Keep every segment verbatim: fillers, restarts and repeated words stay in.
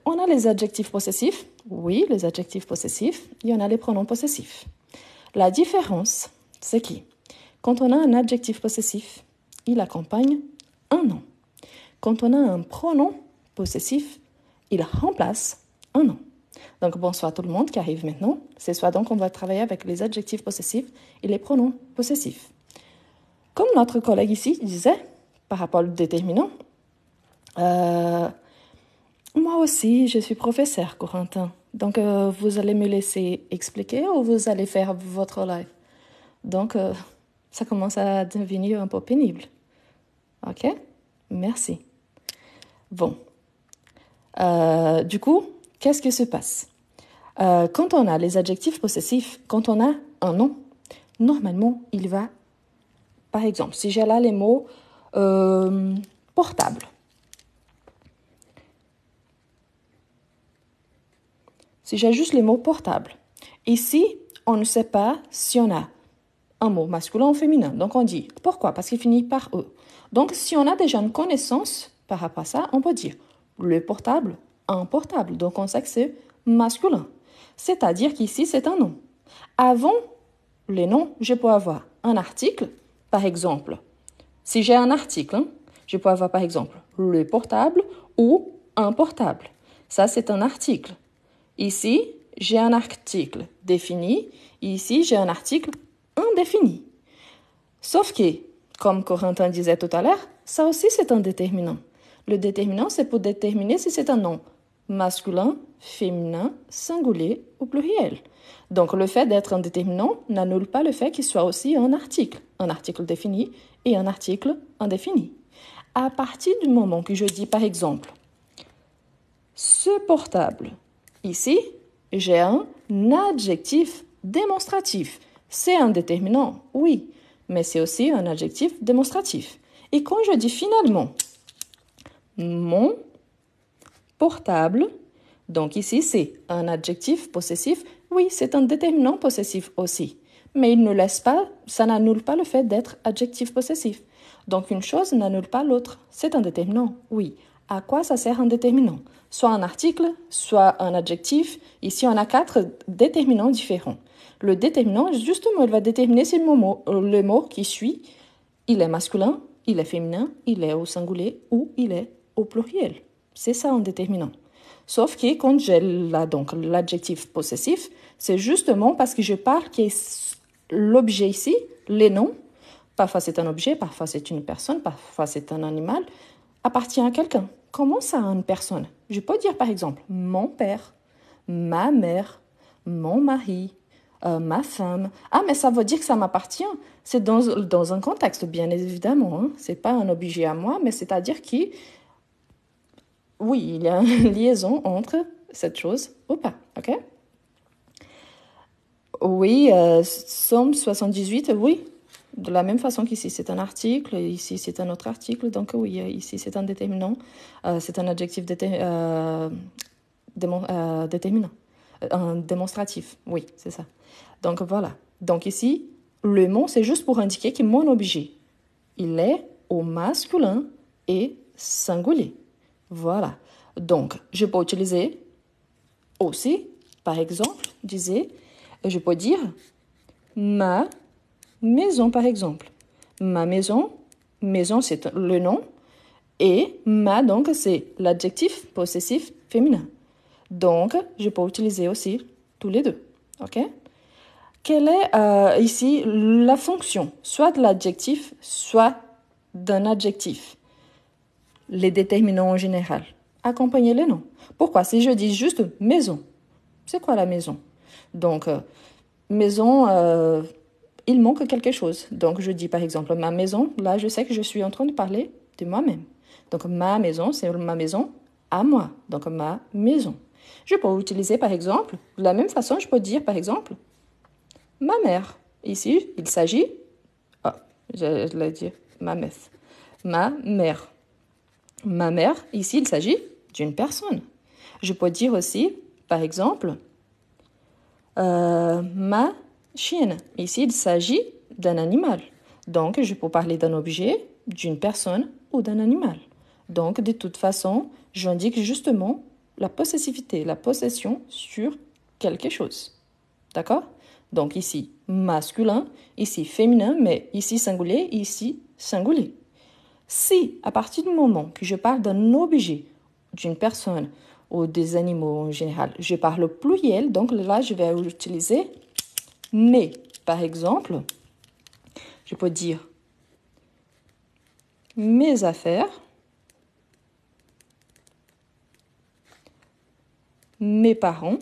on a les adjectifs possessifs. Oui, les adjectifs possessifs. Il y en a les pronoms possessifs. La différence, c'est que quand on a un adjectif possessif, il accompagne un nom. Quand on a un pronom possessif, il remplace un nom. Donc, bonsoir tout le monde qui arrive maintenant. C'est soit donc on va travailler avec les adjectifs possessifs et les pronoms possessifs. Comme notre collègue ici disait, par rapport au déterminant, euh, moi aussi, je suis professeur, Corentin. Donc, euh, vous allez me laisser expliquer ou vous allez faire votre live. Donc, euh, ça commence à devenir un peu pénible. OK? Merci. Bon. Euh, du coup, qu'est-ce qui se passe? euh, Quand on a les adjectifs possessifs, quand on a un nom, normalement, il va... Par exemple, si j'ai là les mots euh, portable. Si j'ai juste les mots portable. Ici, on ne sait pas si on a un mot masculin ou féminin. Donc, on dit pourquoi? Parce qu'il finit par E. Donc, si on a déjà une connaissance par rapport à ça, on peut dire le portable, un portable. Donc, on sait que c'est masculin. C'est-à-dire qu'ici, c'est un nom. Avant les noms, je peux avoir un article, par exemple. Si j'ai un article, hein, je peux avoir, par exemple, le portable ou un portable. Ça, c'est un article. Ici, j'ai un article défini. Ici, j'ai un article indéfini. Sauf que, comme Corentin disait tout à l'heure, ça aussi, c'est un déterminant. Le déterminant, c'est pour déterminer si c'est un nom masculin, féminin, singulier ou pluriel. Donc, le fait d'être un déterminant n'annule pas le fait qu'il soit aussi un article, un article défini et un article indéfini. À partir du moment que je dis, par exemple, ce portable, ici, j'ai un adjectif démonstratif. C'est un déterminant, oui, mais c'est aussi un adjectif démonstratif. Et quand je dis finalement, mon portable, donc ici, c'est un adjectif possessif. Oui, c'est un déterminant possessif aussi. Mais il ne laisse pas, ça n'annule pas le fait d'être adjectif possessif. Donc, une chose n'annule pas l'autre. C'est un déterminant, oui. À quoi ça sert un déterminant? Soit un article, soit un adjectif. Ici, on a quatre déterminants différents. Le déterminant, justement, il va déterminer si le mot, le mot qui suit, il est masculin, il est féminin, il est au singulier ou il est au pluriel. C'est ça un déterminant. Sauf que quand j'ai là, donc, l'adjectif possessif, c'est justement parce que je parle que l'objet ici, les noms, parfois c'est un objet, parfois c'est une personne, parfois c'est un animal, appartient à quelqu'un. Comment ça à une personne? Je peux dire par exemple mon père, ma mère, mon mari, euh, ma femme. Ah, mais ça veut dire que ça m'appartient. C'est dans, dans un contexte, bien évidemment. Hein. Ce n'est pas un objet à moi, mais c'est-à-dire que oui, il y a une liaison entre cette chose ou pas, ok? Oui, euh, Somme soixante-dix-huit, oui, de la même façon qu'ici, c'est un article, ici, c'est un autre article, donc oui, ici, c'est un déterminant, euh, c'est un adjectif déter, euh, démon, euh, déterminant, un démonstratif, oui, c'est ça. Donc voilà, donc ici, le mot, c'est juste pour indiquer que mon objet, il est au masculin et singulier. Voilà. Donc, je peux utiliser aussi, par exemple, disais, je peux dire ma maison, par exemple. Ma maison, maison, c'est le nom, et ma, donc, c'est l'adjectif possessif féminin. Donc, je peux utiliser aussi tous les deux. OK? Quelle est euh, ici la fonction, soit de l'adjectif, soit d'un adjectif? Les déterminants en général. Accompagner les noms. Pourquoi? Si je dis juste maison, c'est quoi la maison? Donc, euh, maison, euh, il manque quelque chose. Donc, je dis par exemple ma maison. Là, je sais que je suis en train de parler de moi-même. Donc, ma maison, c'est ma maison à moi. Donc, ma maison. Je peux utiliser par exemple, de la même façon, je peux dire par exemple ma mère. Ici, il s'agit, ah, je, je l'ai dit, ma mère. Ma mère. Ma mère, ici, il s'agit d'une personne. Je peux dire aussi, par exemple, euh, ma chienne. Ici, il s'agit d'un animal. Donc, je peux parler d'un objet, d'une personne ou d'un animal. Donc, de toute façon, j'indique justement la possessivité, la possession sur quelque chose. D'accord? Donc ici, masculin, ici, féminin, mais ici, singulier, ici, singulier. Si, à partir du moment que je parle d'un objet, d'une personne ou des animaux en général, je parle au pluriel, donc là, je vais utiliser mes. Par exemple, je peux dire mes affaires, mes parents.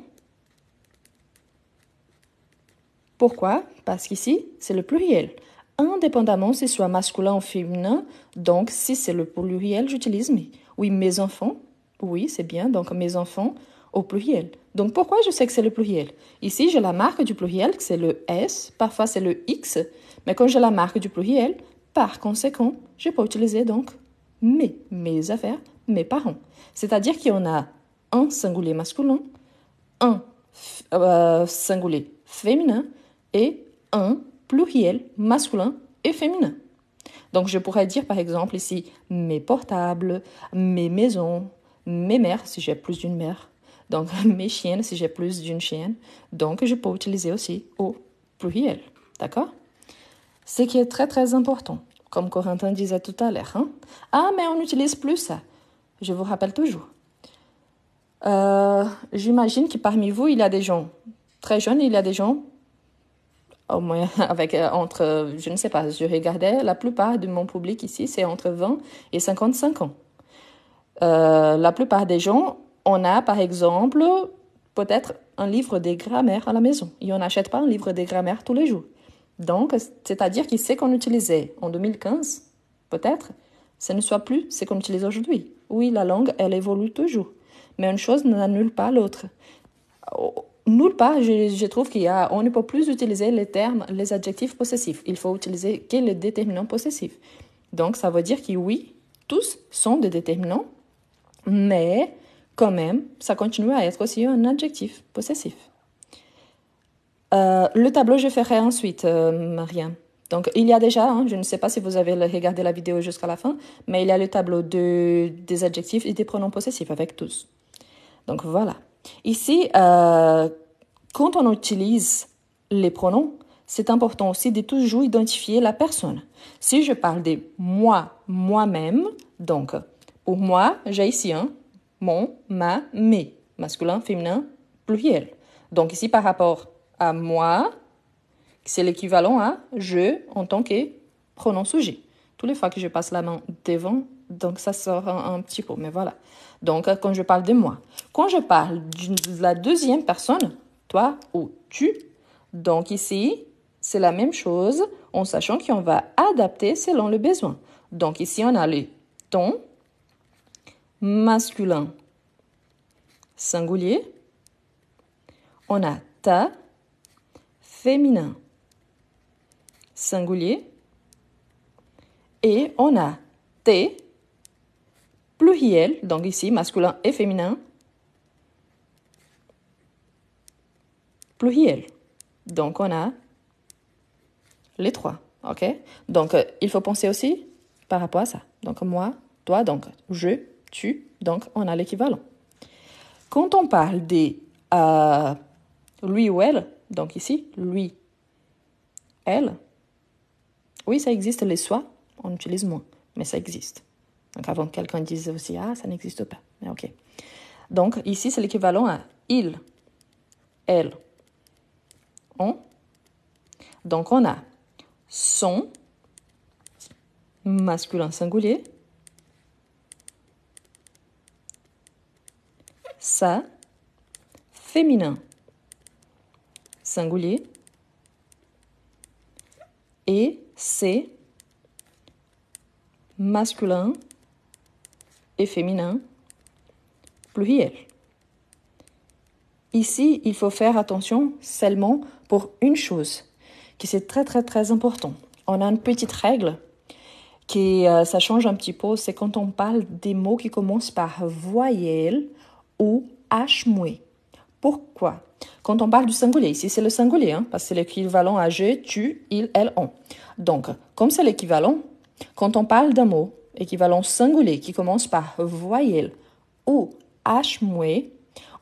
Pourquoi? Parce qu'ici, c'est le pluriel. Indépendamment si ce soit masculin ou féminin, donc si c'est le pluriel, j'utilise mes. Oui, mes enfants, oui, c'est bien, donc mes enfants au pluriel. Donc pourquoi je sais que c'est le pluriel? Ici, j'ai la marque du pluriel, c'est le S, parfois c'est le X, mais quand j'ai la marque du pluriel, par conséquent, je peux utiliser donc mes, mes affaires, mes parents. C'est-à-dire qu'il y en a un singulier masculin, un euh, singulier féminin et un pluriel masculin et féminin. Donc, je pourrais dire, par exemple, ici, mes portables, mes maisons, mes mères, si j'ai plus d'une mère. Donc, mes chiennes, si j'ai plus d'une chienne. Donc, je peux utiliser aussi au pluriel. D'accord? Ce qui est très, très important, comme Corentin disait tout à l'heure. Hein? Ah, mais on n'utilise plus ça. Je vous rappelle toujours. Euh, j'imagine que parmi vous, il y a des gens très jeunes, il y a des gens au moins avec euh, entre, je ne sais pas, je regardais, la plupart de mon public ici, c'est entre vingt et cinquante-cinq ans. Euh, la plupart des gens, on a par exemple peut-être un livre de grammaire à la maison. Et on n'achète pas un livre de grammaire tous les jours. Donc, c'est-à-dire que ce qu'on utilisait en deux mille quinze, peut-être, ce ne soit plus ce qu'on utilise aujourd'hui. Oui, la langue, elle évolue toujours. Mais une chose n'annule pas l'autre. Nulle part, je, je trouve qu'il y a, on ne peut plus utiliser les termes, les adjectifs possessifs. Il faut utiliser que les déterminants possessifs. Donc, ça veut dire que oui, tous sont des déterminants, mais quand même, ça continue à être aussi un adjectif possessif. Euh, le tableau, je ferai ensuite, euh, Marianne. Donc, il y a déjà, hein, je ne sais pas si vous avez regardé la vidéo jusqu'à la fin, mais il y a le tableau de, des adjectifs et des pronoms possessifs avec tous. Donc, voilà. Ici, euh, quand on utilise les pronoms, c'est important aussi de toujours identifier la personne. Si je parle de moi, moi-même, donc, pour moi, j'ai ici un mon, ma, mes, masculin, féminin, pluriel. Donc, ici, par rapport à moi, c'est l'équivalent à je en tant que pronom sujet. Toutes les fois que je passe la main devant, donc ça sort un, un petit peu, mais voilà. Donc, quand je parle de moi. Quand je parle de la deuxième personne, toi ou tu, donc ici, c'est la même chose en sachant qu'on va adapter selon le besoin. Donc, ici, on a le ton masculin singulier. On a ta féminin singulier. Et on a tes pluriel, donc ici, masculin et féminin, pluriel. Donc, on a les trois, ok? Donc, euh, il faut penser aussi par rapport à ça. Donc, moi, toi, donc, je, tu, donc, on a l'équivalent. Quand on parle de euh, lui ou elle, donc ici, lui, elle, oui, ça existe, les soi, on utilise moins, mais ça existe. Donc, avant que quelqu'un dise aussi, ah, ça n'existe pas. Mais ok. Donc, ici, c'est l'équivalent à il, elle, on. Donc, on a son, masculin singulier, sa, féminin singulier, et ses, masculin et féminin pluriel. Ici, il faut faire attention seulement pour une chose, qui c'est très très très important. On a une petite règle qui, euh, ça change un petit peu, c'est quand on parle des mots qui commencent par voyelle ou H muet. Pourquoi? Quand on parle du singulier, ici c'est le singulier, hein, parce que c'est l'équivalent à je, tu, il, elle, on. Donc, comme c'est l'équivalent, quand on parle d'un mot équivalent singulier qui commence par voyelle ou H muet,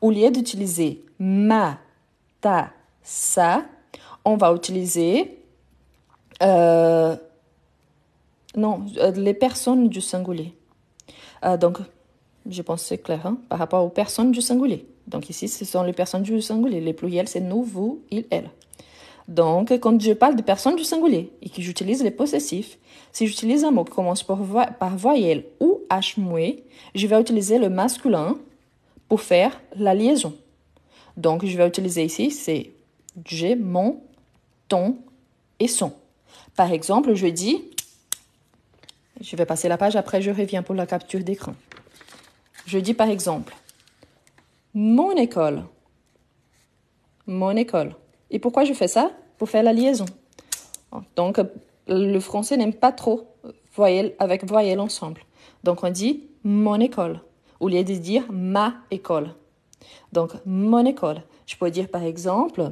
au lieu d'utiliser ma, ta, ça, on va utiliser euh, non, les personnes du singulier. Euh, donc, je pense que c'est clair, hein, par rapport aux personnes du singulier. Donc ici, ce sont les personnes du singulier. Les pluriels, c'est nous, vous, il, elle. Donc, quand je parle de personnes du singulier et que j'utilise les possessifs, si j'utilise un mot qui commence par, vo par voyelle ou H muet, je vais utiliser le masculin pour faire la liaison. Donc, je vais utiliser ici, c'est j'ai, mon, ton et son. Par exemple, je dis, je vais passer la page, après je reviens pour la capture d'écran. Je dis par exemple, mon école, mon école. Et pourquoi je fais ça? Pour faire la liaison. Donc, le français n'aime pas trop voyelle avec voyelle ensemble. Donc, on dit mon école, au lieu de dire ma école. Donc, mon école. Je peux dire par exemple,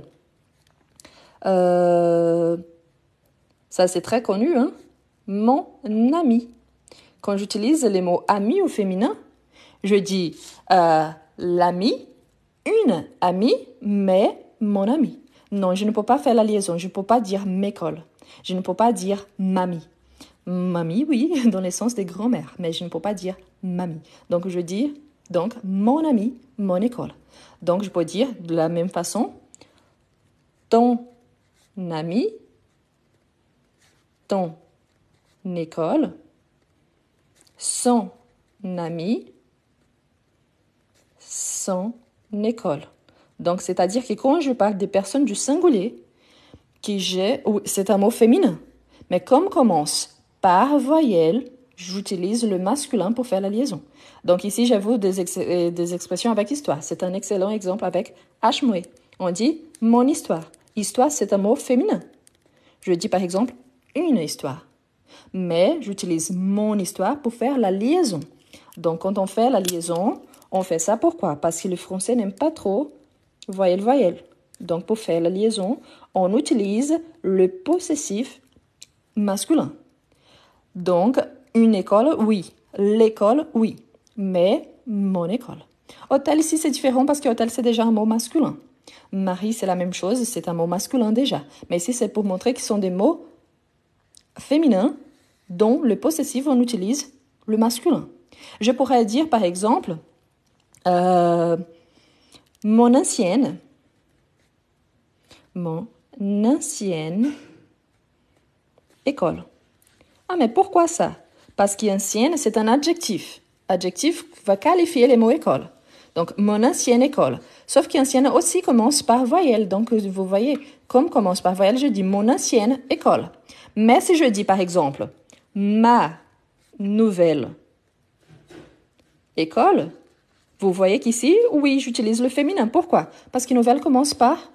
euh, ça c'est très connu, hein? Mon ami. Quand j'utilise les mots ami au féminin, je dis euh, l'ami, une amie, mais mon ami. Non, je ne peux pas faire la liaison. Je ne peux pas dire m'école. Je ne peux pas dire mamie. Mamie, oui, dans le sens des grands-mères, mais je ne peux pas dire mamie. Donc, je dis donc mon ami, mon école. Donc, je peux dire de la même façon ton ami, ton école, son ami, son école. Donc, c'est-à-dire que quand je parle des personnes du singulier, qui j'ai, c'est un mot féminin. Mais comme commence par voyelle, j'utilise le masculin pour faire la liaison. Donc ici, j'avoue des, ex des expressions avec histoire. C'est un excellent exemple avec H muet. On dit mon histoire. Histoire, c'est un mot féminin. Je dis par exemple une histoire. Mais j'utilise mon histoire pour faire la liaison. Donc quand on fait la liaison, on fait ça pourquoi? Parce que le français n'aime pas trop voyelle, voyelle. Donc, pour faire la liaison, on utilise le possessif masculin. Donc, une école, oui. L'école, oui. Mais mon école. Hôtel, ici, c'est différent parce que hôtel, c'est déjà un mot masculin. Mari, c'est la même chose, c'est un mot masculin déjà. Mais ici, c'est pour montrer qu'ils sont des mots féminins dont le possessif, on utilise le masculin. Je pourrais dire, par exemple, euh, mon ancienne, mon ancienne école. Ah, mais pourquoi ça? Parce qu'ancienne, c'est un adjectif. Adjectif va qualifier les mots école. Donc, mon ancienne école. Sauf qu'ancienne aussi commence par voyelle. Donc, vous voyez, comme commence par voyelle, je dis mon ancienne école. Mais si je dis, par exemple, ma nouvelle école, vous voyez qu'ici, oui, j'utilise le féminin. Pourquoi? Parce que nouvelle commence par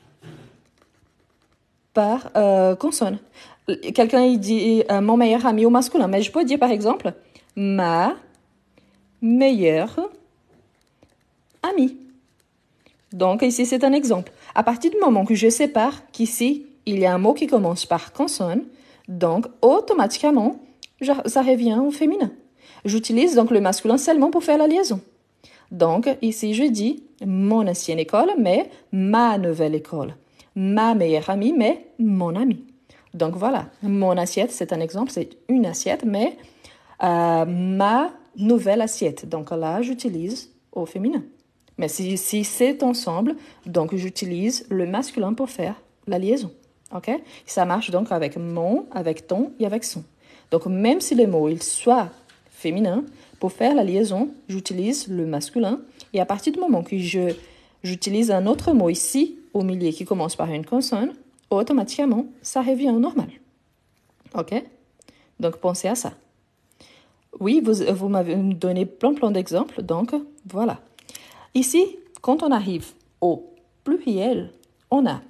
par euh, consonne. Quelqu'un il dit euh, mon meilleur ami au masculin, mais je peux dire par exemple ma meilleure amie. Donc ici c'est un exemple. À partir du moment que je sépare qu'ici il y a un mot qui commence par consonne, donc automatiquement ça revient au féminin. J'utilise donc le masculin seulement pour faire la liaison. Donc ici je dis mon ancienne école, mais ma nouvelle école. Ma meilleure amie, mais mon ami. Donc voilà, mon assiette, c'est un exemple, c'est une assiette, mais euh, ma nouvelle assiette. Donc là, j'utilise au féminin. Mais si, si c'est ensemble, donc j'utilise le masculin pour faire la liaison. Ok? Ça marche donc avec mon, avec ton et avec son. Donc même si les mots ils soient féminins, pour faire la liaison, j'utilise le masculin. Et à partir du moment que je j'utilise un autre mot ici, au milieu, qui commence par une consonne, automatiquement, ça revient au normal. OK? Donc, pensez à ça. Oui, vous, vous m'avez donné plein, plein d'exemples, donc voilà. Ici, quand on arrive au pluriel, on a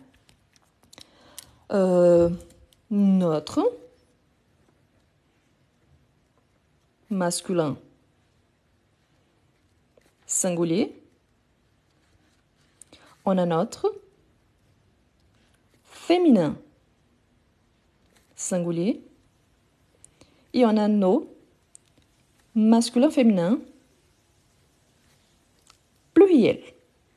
euh, notre masculin singulier, on a notre féminin singulier et on a nos masculins féminins pluriels.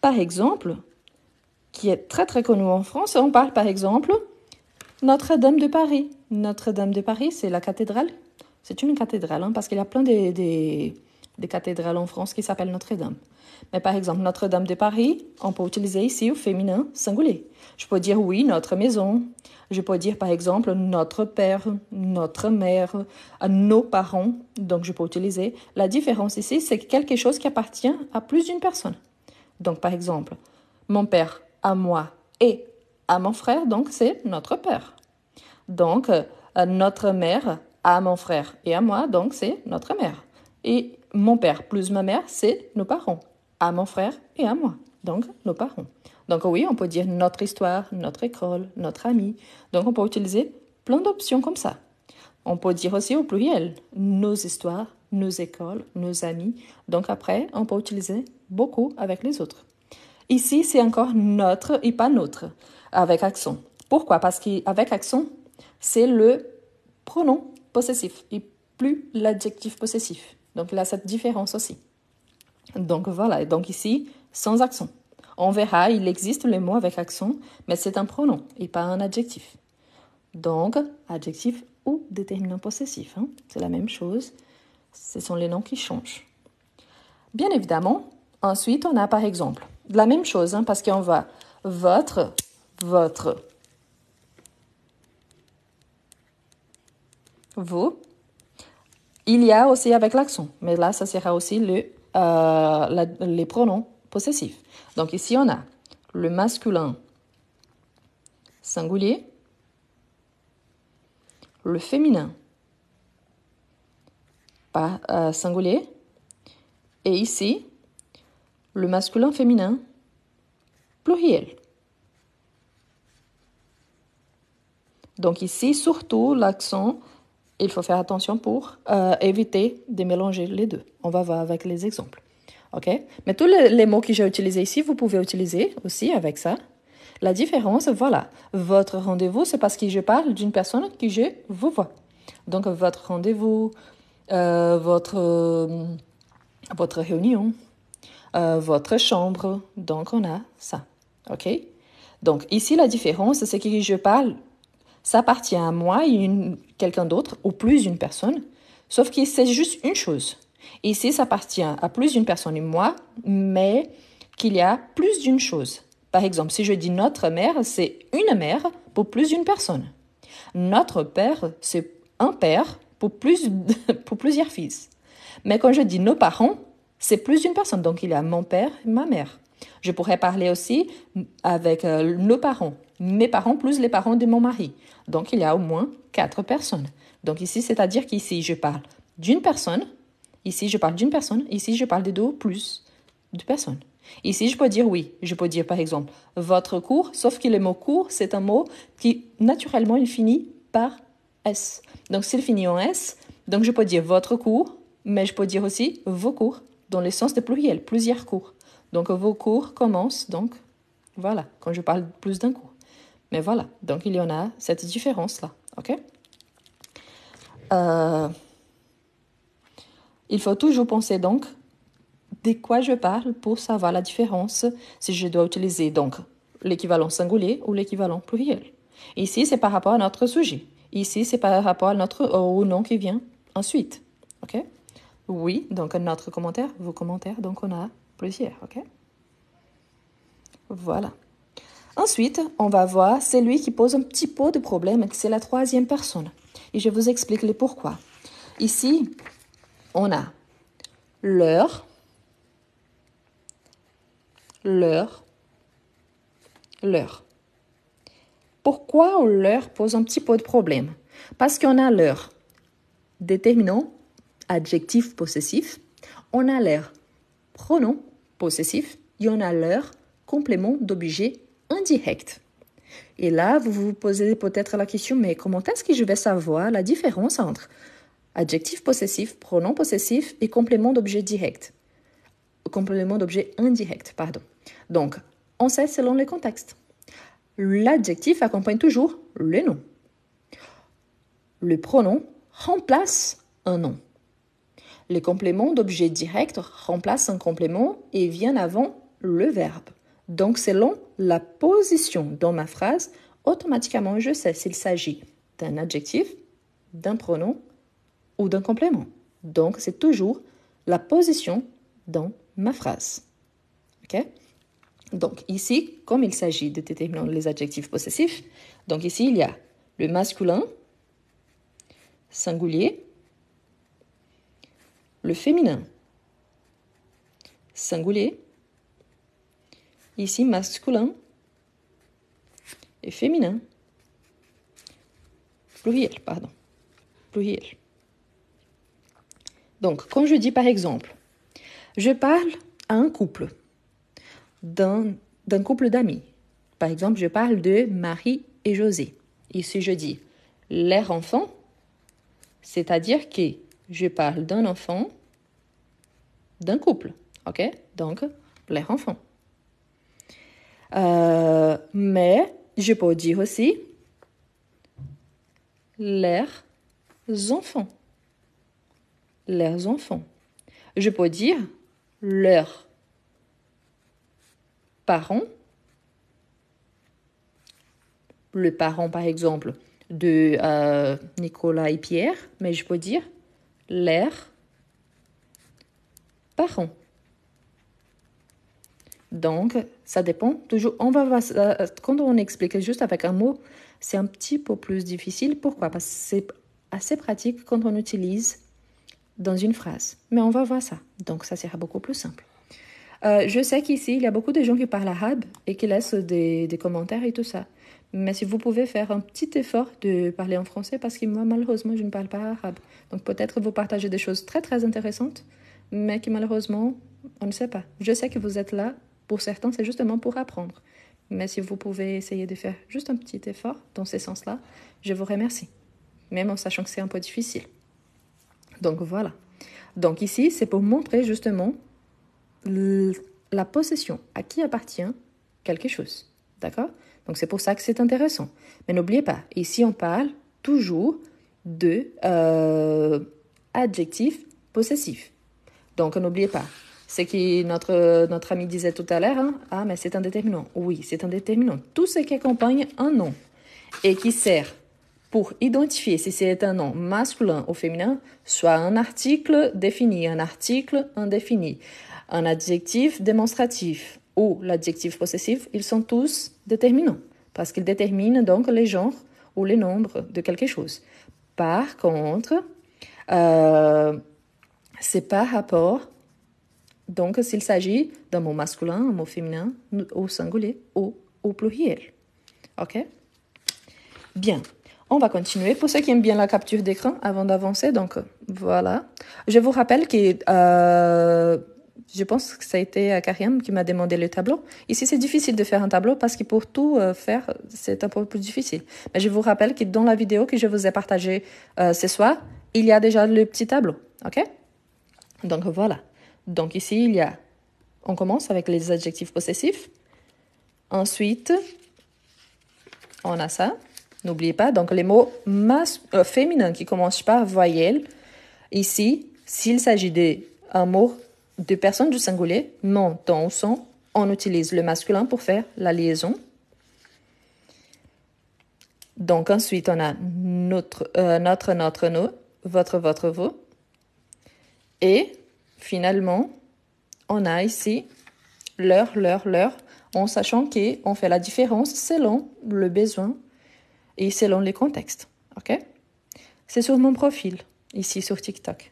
Par exemple, qui est très très connu en France, on parle par exemple Notre-Dame de Paris. Notre-Dame de Paris, c'est la cathédrale. C'est une cathédrale, hein, parce qu'il y a plein de, de, de cathédrales en France qui s'appellent Notre-Dame. Mais par exemple, Notre-Dame de Paris, on peut utiliser ici au féminin singulier. Je peux dire oui, notre maison. Je peux dire par exemple notre père, notre mère, nos parents. Donc je peux utiliser. La différence ici, c'est quelque chose qui appartient à plus d'une personne. Donc par exemple, mon père, à moi et à mon frère, donc c'est notre père. Donc euh, notre mère à mon frère et à moi, donc c'est notre mère. Et mon père plus ma mère, c'est nos parents. À mon frère et à moi, donc nos parents. Donc oui, on peut dire notre histoire, notre école, notre ami. Donc on peut utiliser plein d'options comme ça. On peut dire aussi au pluriel, nos histoires, nos écoles, nos amis. Donc après, on peut utiliser beaucoup avec les autres. Ici, c'est encore notre et pas notre, avec accent. Pourquoi? Parce qu'avec accent, c'est le pronom possessif et plus l'adjectif possessif. Donc il y a cette différence aussi. Donc voilà, donc ici, sans accent. On verra, il existe le mot avec accent, mais c'est un pronom et pas un adjectif. Donc, adjectif ou déterminant possessif, hein, c'est la même chose. Ce sont les noms qui changent. Bien évidemment, ensuite, on a par exemple la même chose, hein, parce qu'on va votre, votre, vous. Il y a aussi avec l'accent, mais là, ça sera aussi le, euh, la, les pronoms possessifs. Donc ici, on a le masculin singulier, le féminin pas euh, singulier, et ici, le masculin féminin pluriel. Donc ici, surtout, l'accent, il faut faire attention pour euh, éviter de mélanger les deux. On va voir avec les exemples. OK? Mais tous les, les mots que j'ai utilisés ici, vous pouvez utiliser aussi avec ça. La différence, voilà. Votre rendez-vous, c'est parce que je parle d'une personne que je vous vois. Donc, votre rendez-vous, euh, votre, euh, votre réunion, euh, votre chambre. Donc, on a ça. OK? Donc, ici, la différence, c'est que je parle, ça appartient à moi et une, quelqu'un d'autre, ou plus d'une personne, sauf que c'est juste une chose. Ici, ça appartient à plus d'une personne et moi, mais qu'il y a plus d'une chose. Par exemple, si je dis notre mère, c'est une mère pour plus d'une personne. Notre père, c'est un père pour, plus, pour plusieurs fils. Mais quand je dis nos parents, c'est plus d'une personne. Donc, il y a mon père et ma mère. Je pourrais parler aussi avec euh, nos parents, mes parents plus les parents de mon mari. Donc, il y a au moins quatre personnes. Donc, ici, c'est-à-dire qu'ici, je parle d'une personne. Ici, je parle d'une personne. Ici, je parle de deux ou plus de personnes. Ici, je peux dire oui. Je peux dire, par exemple, votre cours, sauf que le mot cours, c'est un mot qui, naturellement, il finit par S. Donc, s'il finit en S, donc je peux dire votre cours, mais je peux dire aussi vos cours, dans le sens de pluriel, plusieurs cours. Donc, vos cours commencent, donc, voilà, quand je parle plus d'un cours. Mais voilà, donc il y en a cette différence-là, ok? Euh, il faut toujours penser, donc, de quoi je parle pour savoir la différence, si je dois utiliser, donc, l'équivalent singulier ou l'équivalent pluriel. Ici, c'est par rapport à notre sujet. Ici, c'est par rapport à notre, au nom qui vient ensuite, ok? Oui, donc notre commentaire, vos commentaires, donc on a plusieurs, ok? Voilà. Ensuite, on va voir celui qui pose un petit peu de problème, c'est la troisième personne. Et je vous explique le pourquoi. Ici, on a leur, leur, leur. Pourquoi leur pose un petit peu de problème? Parce qu'on a leur déterminant, adjectif possessif, on a leur pronom possessif et on a leur complément d'objet indirect. Et là, vous vous posez peut-être la question, mais comment est-ce que je vais savoir la différence entre adjectif possessif, pronom possessif et complément d'objet direct? Complément d'objet indirect, pardon. Donc, on sait selon le contexte. L'adjectif accompagne toujours le nom. Le pronom remplace un nom. Les compléments d'objet direct remplacent un complément et viennent avant le verbe. Donc, selon la position dans ma phrase, automatiquement, je sais s'il s'agit d'un adjectif, d'un pronom ou d'un complément. Donc, c'est toujours la position dans ma phrase. OK? Donc, ici, comme il s'agit de déterminer les adjectifs possessifs, donc ici, il y a le masculin, singulier, le féminin, singulier, ici, masculin et féminin, pluriel, pardon, pluriel. Donc, quand je dis par exemple, je parle à un couple, d'un, d'un couple d'amis. Par exemple, je parle de Marie et José. Ici, je dis leur enfant, c'est-à-dire que je parle d'un enfant, d'un couple. OK? Donc, leur enfant. Euh, mais je peux dire aussi leurs enfants. Leurs enfants. Je peux dire leurs parents. Le parent, par exemple, de euh, Nicolas et Pierre, mais je peux dire leurs parents. Donc, ça dépend toujours. On va voir, quand on explique juste avec un mot, c'est un petit peu plus difficile. Pourquoi? Parce que c'est assez pratique quand on utilise dans une phrase. Mais on va voir ça. Donc, ça sera beaucoup plus simple. Euh, je sais qu'ici, il y a beaucoup de gens qui parlent arabe et qui laissent des, des commentaires et tout ça. Mais si vous pouvez faire un petit effort de parler en français, parce que moi, malheureusement, je ne parle pas arabe. Donc, peut-être vous partagez des choses très, très intéressantes, mais qui, malheureusement, on ne sait pas. Je sais que vous êtes là. Pour certains, c'est justement pour apprendre. Mais si vous pouvez essayer de faire juste un petit effort dans ce sens-là, je vous remercie. Même en sachant que c'est un peu difficile. Donc, voilà. Donc, ici, c'est pour montrer justement la possession, à qui appartient quelque chose. D'accord? Donc, c'est pour ça que c'est intéressant. Mais n'oubliez pas, ici, on parle toujours de euh, adjectifs possessifs. Donc, n'oubliez pas. Ce que notre, notre ami disait tout à l'heure, hein, ah, mais c'est un déterminant. Oui, c'est un déterminant. Tout ce qui accompagne un nom et qui sert pour identifier si c'est un nom masculin ou féminin, soit un article défini, un article indéfini, un adjectif démonstratif ou l'adjectif possessif, ils sont tous déterminants parce qu'ils déterminent donc les genres ou les nombres de quelque chose. Par contre, euh, c'est par rapport, donc s'il s'agit d'un mot masculin, un mot féminin, au singulier ou au pluriel. OK? Bien. On va continuer. Pour ceux qui aiment bien la capture d'écran, avant d'avancer, donc voilà. Je vous rappelle que euh, je pense que ça a été Karim qui m'a demandé le tableau. Ici, c'est difficile de faire un tableau parce que pour tout euh, faire, c'est un peu plus difficile. Mais je vous rappelle que dans la vidéo que je vous ai partagée euh, ce soir, il y a déjà le petit tableau. OK? Donc voilà. Donc ici, il y a... On commence avec les adjectifs possessifs. Ensuite, on a ça. N'oubliez pas, donc les mots mas euh, féminins qui commencent par voyelle. Ici, s'il s'agit d'un mot de personne du singulier, nom, ton ou son, on utilise le masculin pour faire la liaison. Donc ensuite, on a notre, euh, notre, notre, nous, votre, votre, vous. Et finalement, on a ici leur, leur, leur, en sachant qu'on fait la différence selon le besoin et selon les contextes. OK? C'est sur mon profil, ici sur TikTok.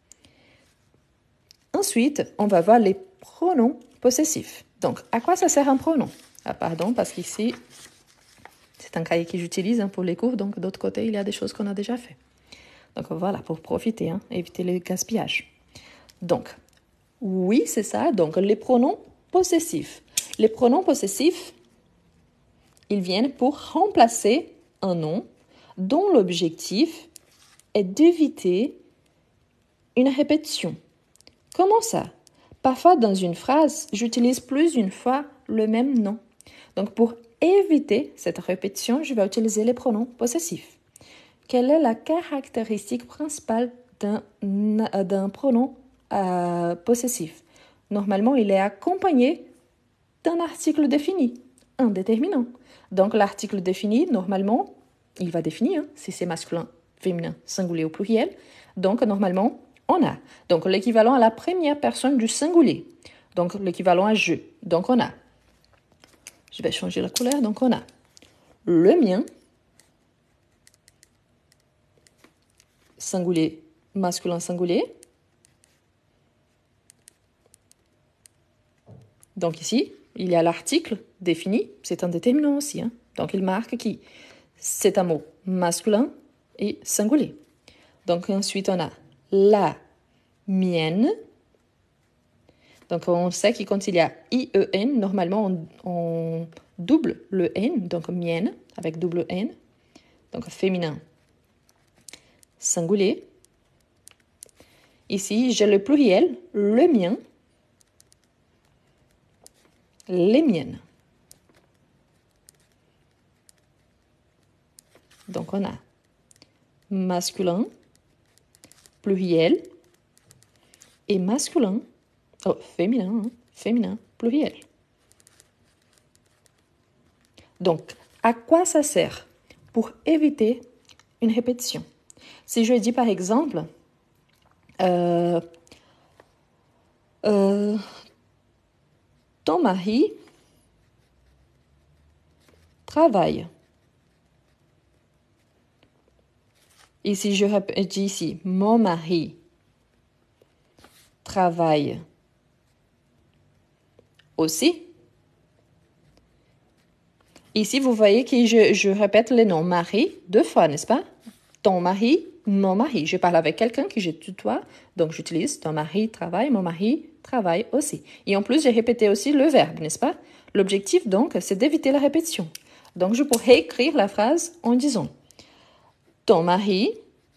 Ensuite, on va voir les pronoms possessifs. Donc, à quoi ça sert un pronom? Ah, pardon, parce qu'ici, c'est un cahier que j'utilise hein, pour les cours. Donc, d'autre côté, il y a des choses qu'on a déjà fait. Donc, voilà, pour profiter, hein, éviter le gaspillage. Donc, oui, c'est ça. Donc, les pronoms possessifs. Les pronoms possessifs, ils viennent pour remplacer un nom dont l'objectif est d'éviter une répétition. Comment ça? Parfois, dans une phrase, j'utilise plus d'une fois le même nom. Donc, pour éviter cette répétition, je vais utiliser les pronoms possessifs. Quelle est la caractéristique principale d'un, d'un pronom euh, possessif? Normalement, il est accompagné d'un article défini, un déterminant. Donc, l'article défini, normalement, il va définir hein, si c'est masculin, féminin, singulier ou pluriel. Donc, normalement, on a. Donc, l'équivalent à la première personne du singulier. Donc, l'équivalent à je. Donc, on a. Je vais changer la couleur. Donc, on a le mien, singulier, masculin, singulier. Donc, ici, il y a l'article défini. C'est un déterminant aussi. Hein. Donc, il marque qui? C'est un mot masculin et singulier. Donc, ensuite, on a la mienne. Donc, on sait que quand il y a I E N, normalement, on, on double le N. Donc, mienne, avec double N. Donc, féminin, singulier. Ici, j'ai le pluriel, le mien, les miennes. Donc, on a masculin, pluriel, et masculin, oh, féminin, hein, féminin, pluriel. Donc, à quoi ça sert? Pour éviter une répétition. Si je dis par exemple, euh, euh, ton mari travaille. Ici, je dis ici, mon mari travaille aussi. Ici, vous voyez que je, je répète les noms mari deux fois, n'est-ce pas? Ton mari, mon mari. Je parle avec quelqu'un que je tutoie, donc j'utilise ton mari travaille, mon mari travaille aussi. Et en plus, j'ai répété aussi le verbe, n'est-ce pas? L'objectif, donc, c'est d'éviter la répétition. Donc, je pourrais écrire la phrase en disant ton mari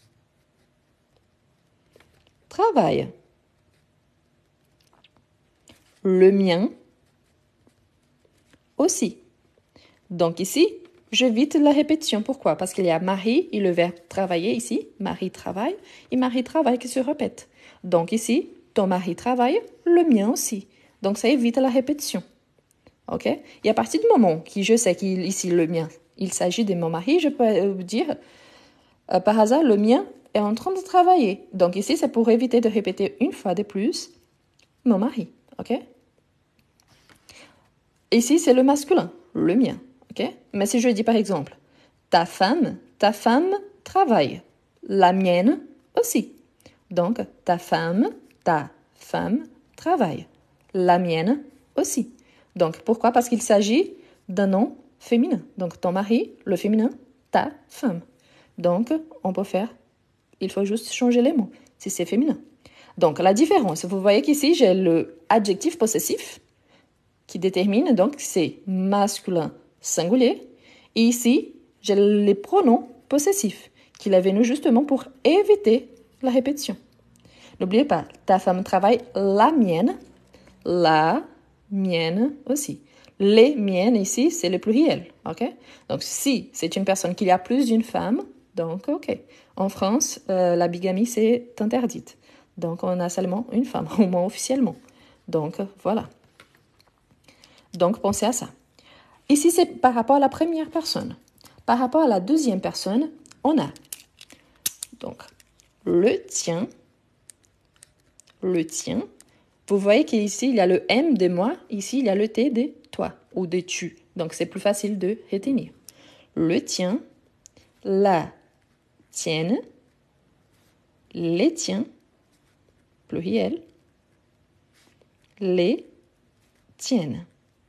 travaille. Le mien aussi. Donc ici, j'évite la répétition. Pourquoi? Parce qu'il y a mari et le verbe travailler ici. Mari travaille et mari travaille qui se répète. Donc ici, ton mari travaille, le mien aussi. Donc ça évite la répétition. OK? Et à partir du moment que je sais qu'ici, le mien, il s'agit de mon mari, je peux dire, euh, par hasard, le mien est en train de travailler. Donc ici, c'est pour éviter de répéter une fois de plus, mon mari. OK? Ici, c'est le masculin, le mien. OK? Mais si je dis par exemple, ta femme, ta femme travaille. La mienne aussi. Donc, ta femme, ta femme travaille. La mienne aussi. Donc, pourquoi? Parce qu'il s'agit d'un nom féminin. Donc, ton mari, le féminin, ta femme. Donc, on peut faire, il faut juste changer les mots, si c'est féminin. Donc, la différence, vous voyez qu'ici, j'ai le adjectif possessif qui détermine, donc, c'est masculin singulier. Et ici, j'ai les pronoms possessifs qu'il est venu justement pour éviter la répétition. N'oubliez pas, ta femme travaille, la mienne, la mienne aussi. Les miennes ici, c'est le pluriel, ok? Donc, si c'est une personne qui a plus d'une femme, donc, ok. En France, euh, la bigamie, c'est interdite. Donc, on a seulement une femme, au moins officiellement. Donc, voilà. Donc, pensez à ça. Ici, c'est par rapport à la première personne. Par rapport à la deuxième personne, on a donc le tien, le tien. Vous voyez qu'ici, il y a le M de moi. Ici, il y a le T de toi ou de tu. Donc, c'est plus facile de retenir. Le tien, la tienne, les tiens, pluriel, les tiennes.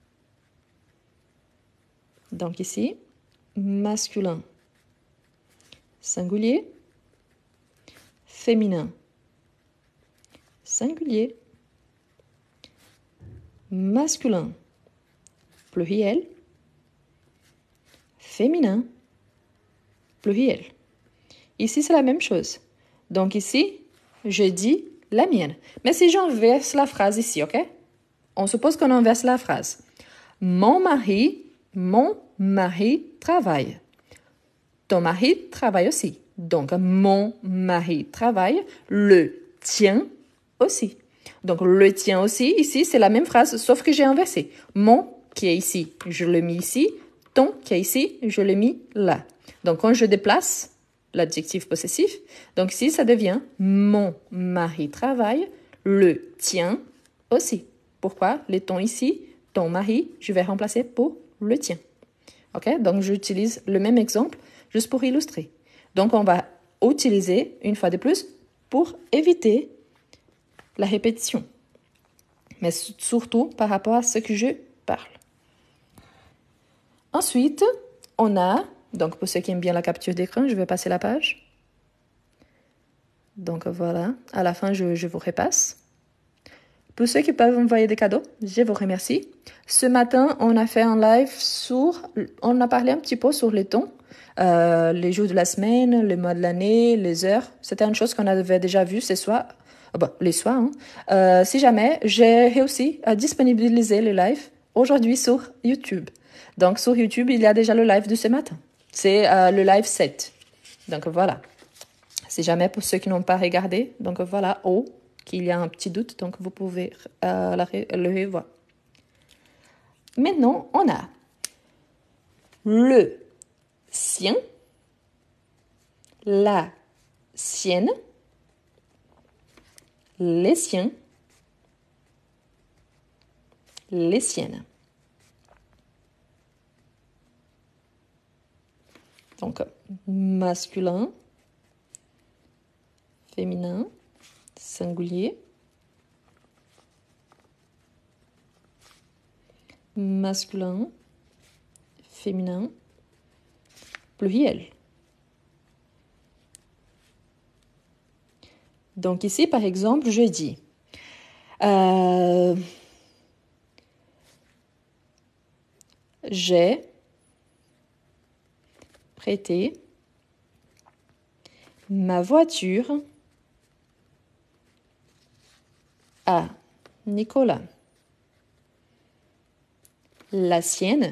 Donc ici, masculin, singulier, féminin, singulier, masculin, pluriel, féminin, pluriel. Ici, c'est la même chose. Donc ici, je dis la mienne. Mais si j'inverse la phrase ici, ok? On suppose qu'on inverse la phrase. Mon mari, mon mari travaille. Ton mari travaille aussi. Donc, mon mari travaille, le tien aussi. Donc, le tien aussi, ici, c'est la même phrase, sauf que j'ai inversé. Mon qui est ici, je le mets ici. Ton qui est ici, je l'ai mis là. Donc, quand je déplace l'adjectif possessif, donc ici, ça devient mon mari travaille, le tien aussi. Pourquoi? Les ton ici, ton mari, je vais remplacer pour le tien. OK? Donc, j'utilise le même exemple juste pour illustrer. Donc, on va utiliser une fois de plus pour éviter la répétition. Mais surtout par rapport à ce que je parle. Ensuite, on a, donc pour ceux qui aiment bien la capture d'écran, je vais passer la page. Donc voilà, à la fin, je, je vous repasse. Pour ceux qui peuvent envoyer des cadeaux, je vous remercie. Ce matin, on a fait un live sur, on a parlé un petit peu sur les tons, euh, les jours de la semaine, les mois de l'année, les heures. C'était une chose qu'on avait déjà vue ce soir, bon, les soirs. Hein. Euh, si jamais, j'ai réussi à disponibiliser le live aujourd'hui sur YouTube. Donc, sur YouTube, il y a déjà le live de ce matin. C'est euh, le live sept. Donc, voilà. Si jamais, pour ceux qui n'ont pas regardé, donc voilà, oh, qu'il y a un petit doute, donc vous pouvez euh, le revoir. Maintenant, on a le sien, la sienne, les siens, les siennes. Donc, masculin, féminin, singulier, masculin, féminin, pluriel. Donc ici, par exemple, je dis euh, j'ai prêté ma voiture à Nicolas. La sienne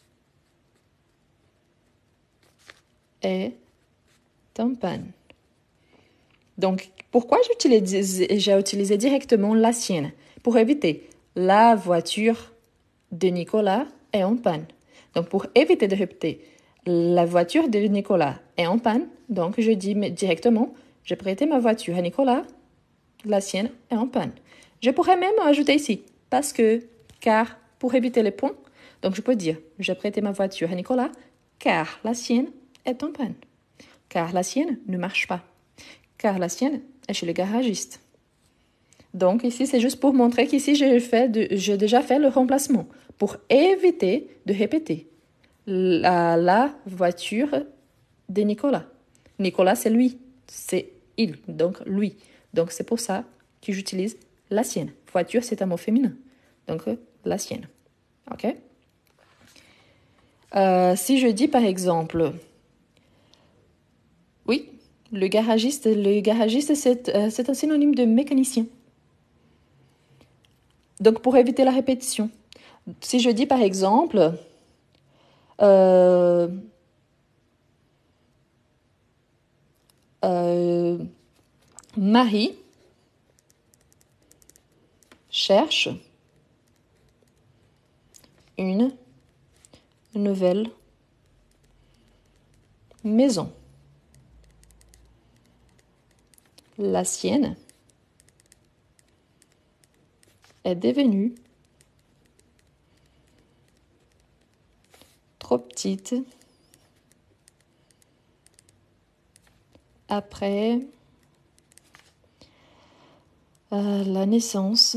est en panne. Donc, pourquoi j'ai utilisé directement la sienne? Pour éviter la voiture de Nicolas est en panne. Donc, pour éviter de répéter la voiture de Nicolas est en panne, donc je dis directement j'ai prêté ma voiture à Nicolas, la sienne est en panne. Je pourrais même ajouter ici parce que, car, pour éviter les points, donc je peux dire j'ai prêté ma voiture à Nicolas car la sienne est en panne. Car la sienne ne marche pas. Car la sienne est chez le garagiste. Donc ici, c'est juste pour montrer qu'ici, j'ai, fait de, j'ai déjà fait le remplacement pour éviter de répéter la, la voiture de Nicolas. Nicolas, c'est lui, c'est il, donc lui. Donc c'est pour ça que j'utilise la sienne. Voiture, c'est un mot féminin. Donc la sienne. OK? Euh, si je dis par exemple, oui, le garagiste, le garagiste, c'est, euh, c'est un synonyme de mécanicien. Donc, pour éviter la répétition, si je dis par exemple, euh, euh, Marie cherche une nouvelle maison. La sienne est devenue trop petite après euh, la naissance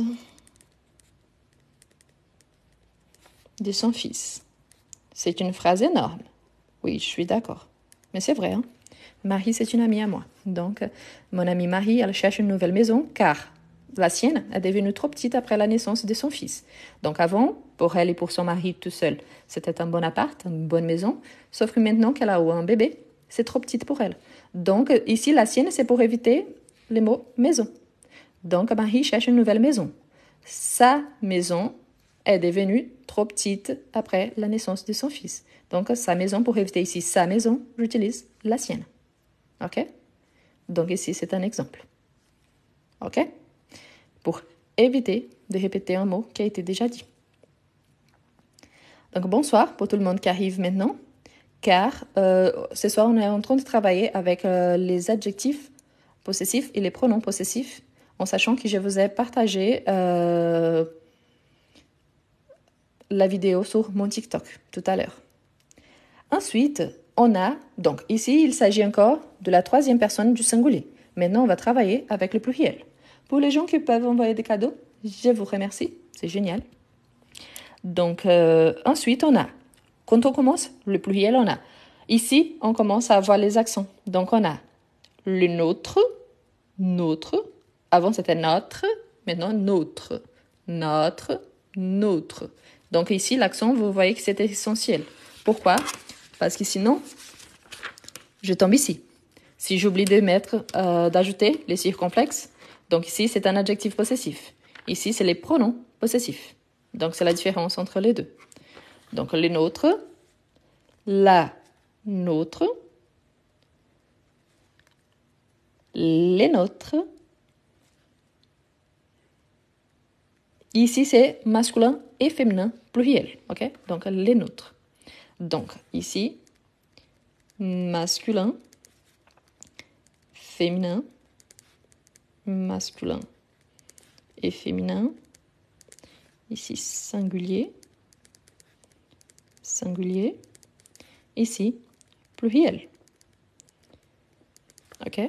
de son fils. C'est une phrase énorme. Oui, je suis d'accord. Mais c'est vrai, hein? Marie, c'est une amie à moi. Donc, mon amie Marie, elle cherche une nouvelle maison car la sienne est devenue trop petite après la naissance de son fils. Donc avant, pour elle et pour son mari tout seul, c'était un bon appart, une bonne maison. Sauf que maintenant qu'elle a un bébé, c'est trop petite pour elle. Donc ici, la sienne, c'est pour éviter les mots maison. Donc Marie cherche une nouvelle maison. Sa maison est devenue trop petite après la naissance de son fils. Donc sa maison, pour éviter ici sa maison, j'utilise la sienne. OK? Donc ici, c'est un exemple. OK? Pour éviter de répéter un mot qui a été déjà dit. Donc bonsoir pour tout le monde qui arrive maintenant, car euh, ce soir on est en train de travailler avec euh, les adjectifs possessifs et les pronoms possessifs, en sachant que je vous ai partagé euh, la vidéo sur mon TikTok tout à l'heure. Ensuite, on a, donc ici il s'agit encore de la troisième personne du singulier. Maintenant on va travailler avec le pluriel. Pour les gens qui peuvent envoyer des cadeaux, je vous remercie, c'est génial. Donc, euh, ensuite, on a, quand on commence, le pluriel, on a. Ici, on commence à avoir les accents. Donc, on a le nôtre, notre. Avant, c'était notre, maintenant, notre. Notre, notre. Donc, ici, l'accent, vous voyez que c'est essentiel. Pourquoi? Parce que sinon, je tombe ici. Si j'oublie de mettre, euh, d'ajouter les circonflexes, donc ici, c'est un adjectif possessif. Ici, c'est les pronoms possessifs. Donc, c'est la différence entre les deux. Donc, les nôtres, la nôtre, les nôtres. Ici, c'est masculin et féminin pluriel. OK? Donc, les nôtres. Donc, ici, masculin, féminin, masculin et féminin. Ici, singulier, singulier. Ici, pluriel. OK?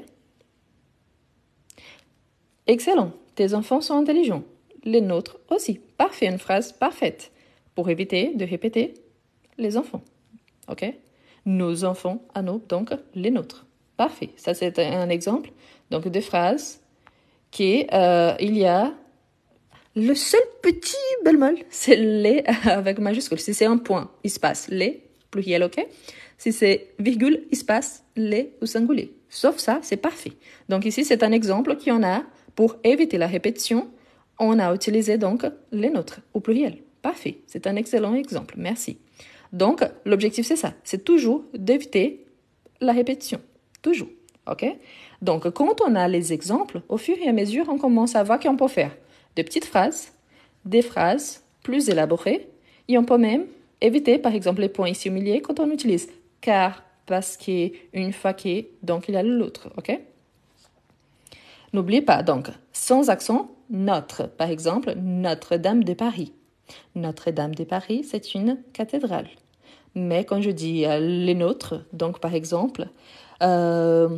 Excellent. Tes enfants sont intelligents. Les nôtres aussi. Parfait, une phrase parfaite. Pour éviter de répéter les enfants. OK? Nos enfants à nous, donc les nôtres. Parfait. Ça, c'est un exemple donc de phrase qui euh, il y a le seul petit bémol, c'est les avec majuscule. Si c'est un point, il se passe les, pluriel, OK? Si c'est virgule, il se passe les ou singulier. Sauf ça, c'est parfait. Donc ici, c'est un exemple qu'on a pour éviter la répétition. On a utilisé donc les nôtres au pluriel. Parfait. C'est un excellent exemple. Merci. Donc, l'objectif, c'est ça. C'est toujours d'éviter la répétition. Toujours. OK? Donc, quand on a les exemples, au fur et à mesure, on commence à voir qu'on peut faire de petites phrases, des phrases plus élaborées, et on peut même éviter, par exemple, les points ici au milieu quand on utilise car, parce que, une fois que, donc il y a l'autre, ok? N'oubliez pas, donc, sans accent, notre, par exemple, Notre-Dame de Paris. Notre-Dame de Paris, c'est une cathédrale. Mais quand je dis euh, les nôtres, donc par exemple, euh,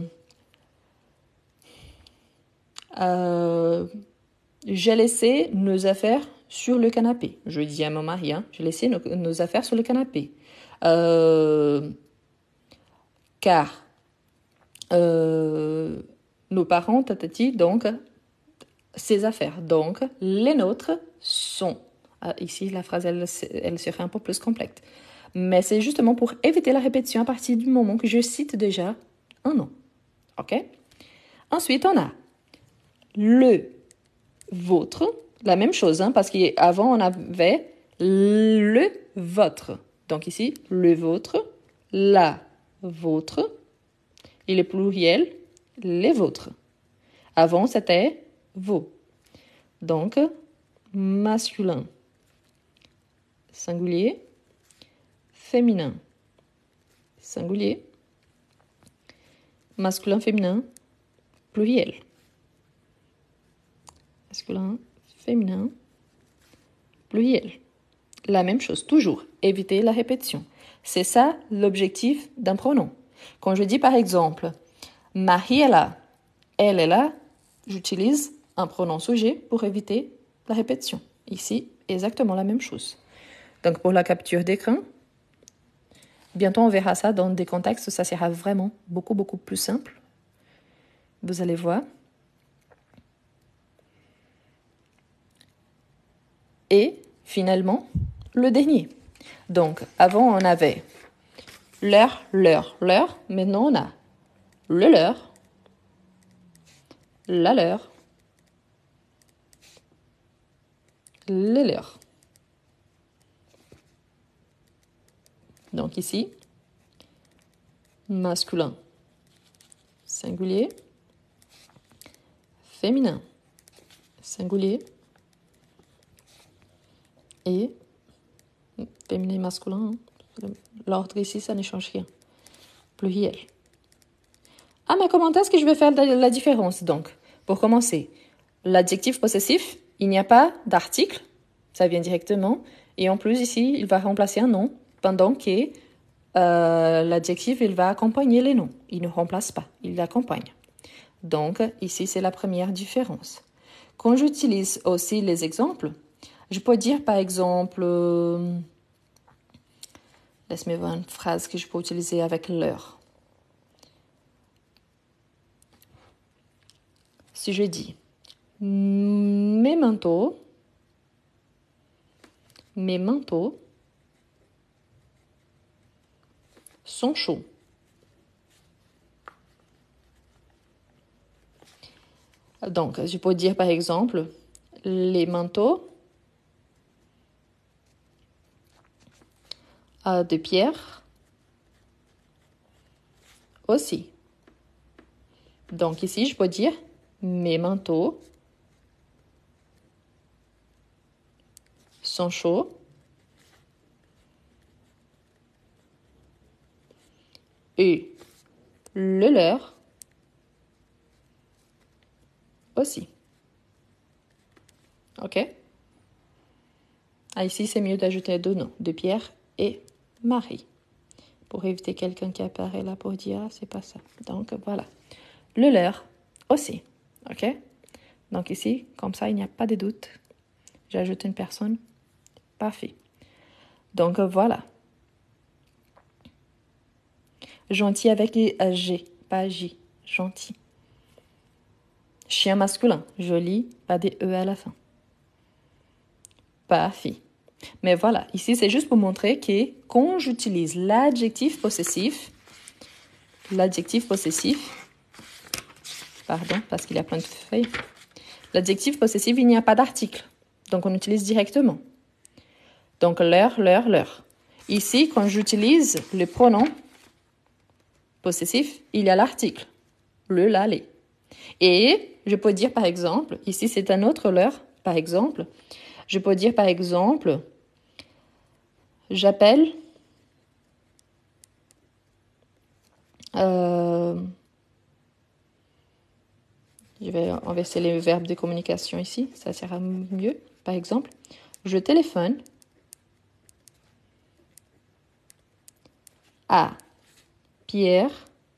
euh, j'ai laissé nos affaires sur le canapé. Je dis à mon mari, hein, j'ai laissé nos, nos affaires sur le canapé. Euh, car euh, nos parents, tatati, donc, ses affaires. Donc, les nôtres sont. Ah, ici, la phrase, elle, elle se fait un peu plus complexe. Mais c'est justement pour éviter la répétition à partir du moment que je cite déjà un nom. OK? Ensuite, on a le votre, la même chose, hein, parce qu'avant, on avait le votre. Donc ici, le vôtre, la vôtre, et le pluriel, les vôtres. Avant, c'était vos. Donc, masculin, singulier, féminin, singulier, masculin, féminin, pluriel. Masculin, féminin, pluriel. La même chose, toujours, éviter la répétition. C'est ça l'objectif d'un pronom. Quand je dis par exemple, Marie est là, elle est là, j'utilise un pronom sujet pour éviter la répétition. Ici, exactement la même chose. Donc pour la capture d'écran, bientôt on verra ça dans des contextes, ça sera vraiment beaucoup, beaucoup plus simple. Vous allez voir. Et finalement, le dernier. Donc, avant, on avait leur, leur, leur. Maintenant, on a le leur, la leur, les leurs. Donc ici, masculin, singulier, féminin, singulier, et féminin et masculin. Hein. L'ordre ici, ça ne change rien. Pluriel. Ah, mais comment est-ce que je vais faire la différence, donc? Pour commencer, l'adjectif possessif, il n'y a pas d'article, ça vient directement. Et en plus, ici, il va remplacer un nom, pendant que euh, l'adjectif, il va accompagner les noms. Il ne remplace pas, il l'accompagne. Donc, ici, c'est la première différence. Quand j'utilise aussi les exemples, je peux dire, par exemple, euh, laisse-moi voir une phrase que je peux utiliser avec l'heure. Si je dis mes manteaux, mes manteaux sont chauds. Donc, je peux dire par exemple, les manteaux euh, de Pierre aussi. Donc ici, je peux dire mes manteaux sont chauds. Et le leur aussi. OK? Ah, ici, c'est mieux d'ajouter deux noms, de Pierre et Marie. Pour éviter quelqu'un qui apparaît là pour dire, ah, c'est pas ça. Donc, voilà. Le leur aussi. OK? Donc ici, comme ça, il n'y a pas de doute. J'ajoute une personne. Parfait. Donc, voilà. Gentil avec les G, pas J. Gentil. Chien masculin. Joli, pas des E à la fin. Parfait. Mais voilà, ici, c'est juste pour montrer que quand j'utilise l'adjectif possessif, l'adjectif possessif, pardon, parce qu'il y a plein de feuilles, l'adjectif possessif, il n'y a pas d'article. Donc, on utilise directement. Donc, leur, leur, leur. Ici, quand j'utilise le pronom possessif, il y a l'article. Le, la, les. Et je peux dire, par exemple, ici, c'est un autre leur, par exemple. Je peux dire, par exemple, j'appelle euh, je vais inverser les verbes de communication ici, ça sera mieux. Par exemple, je téléphone à Pierre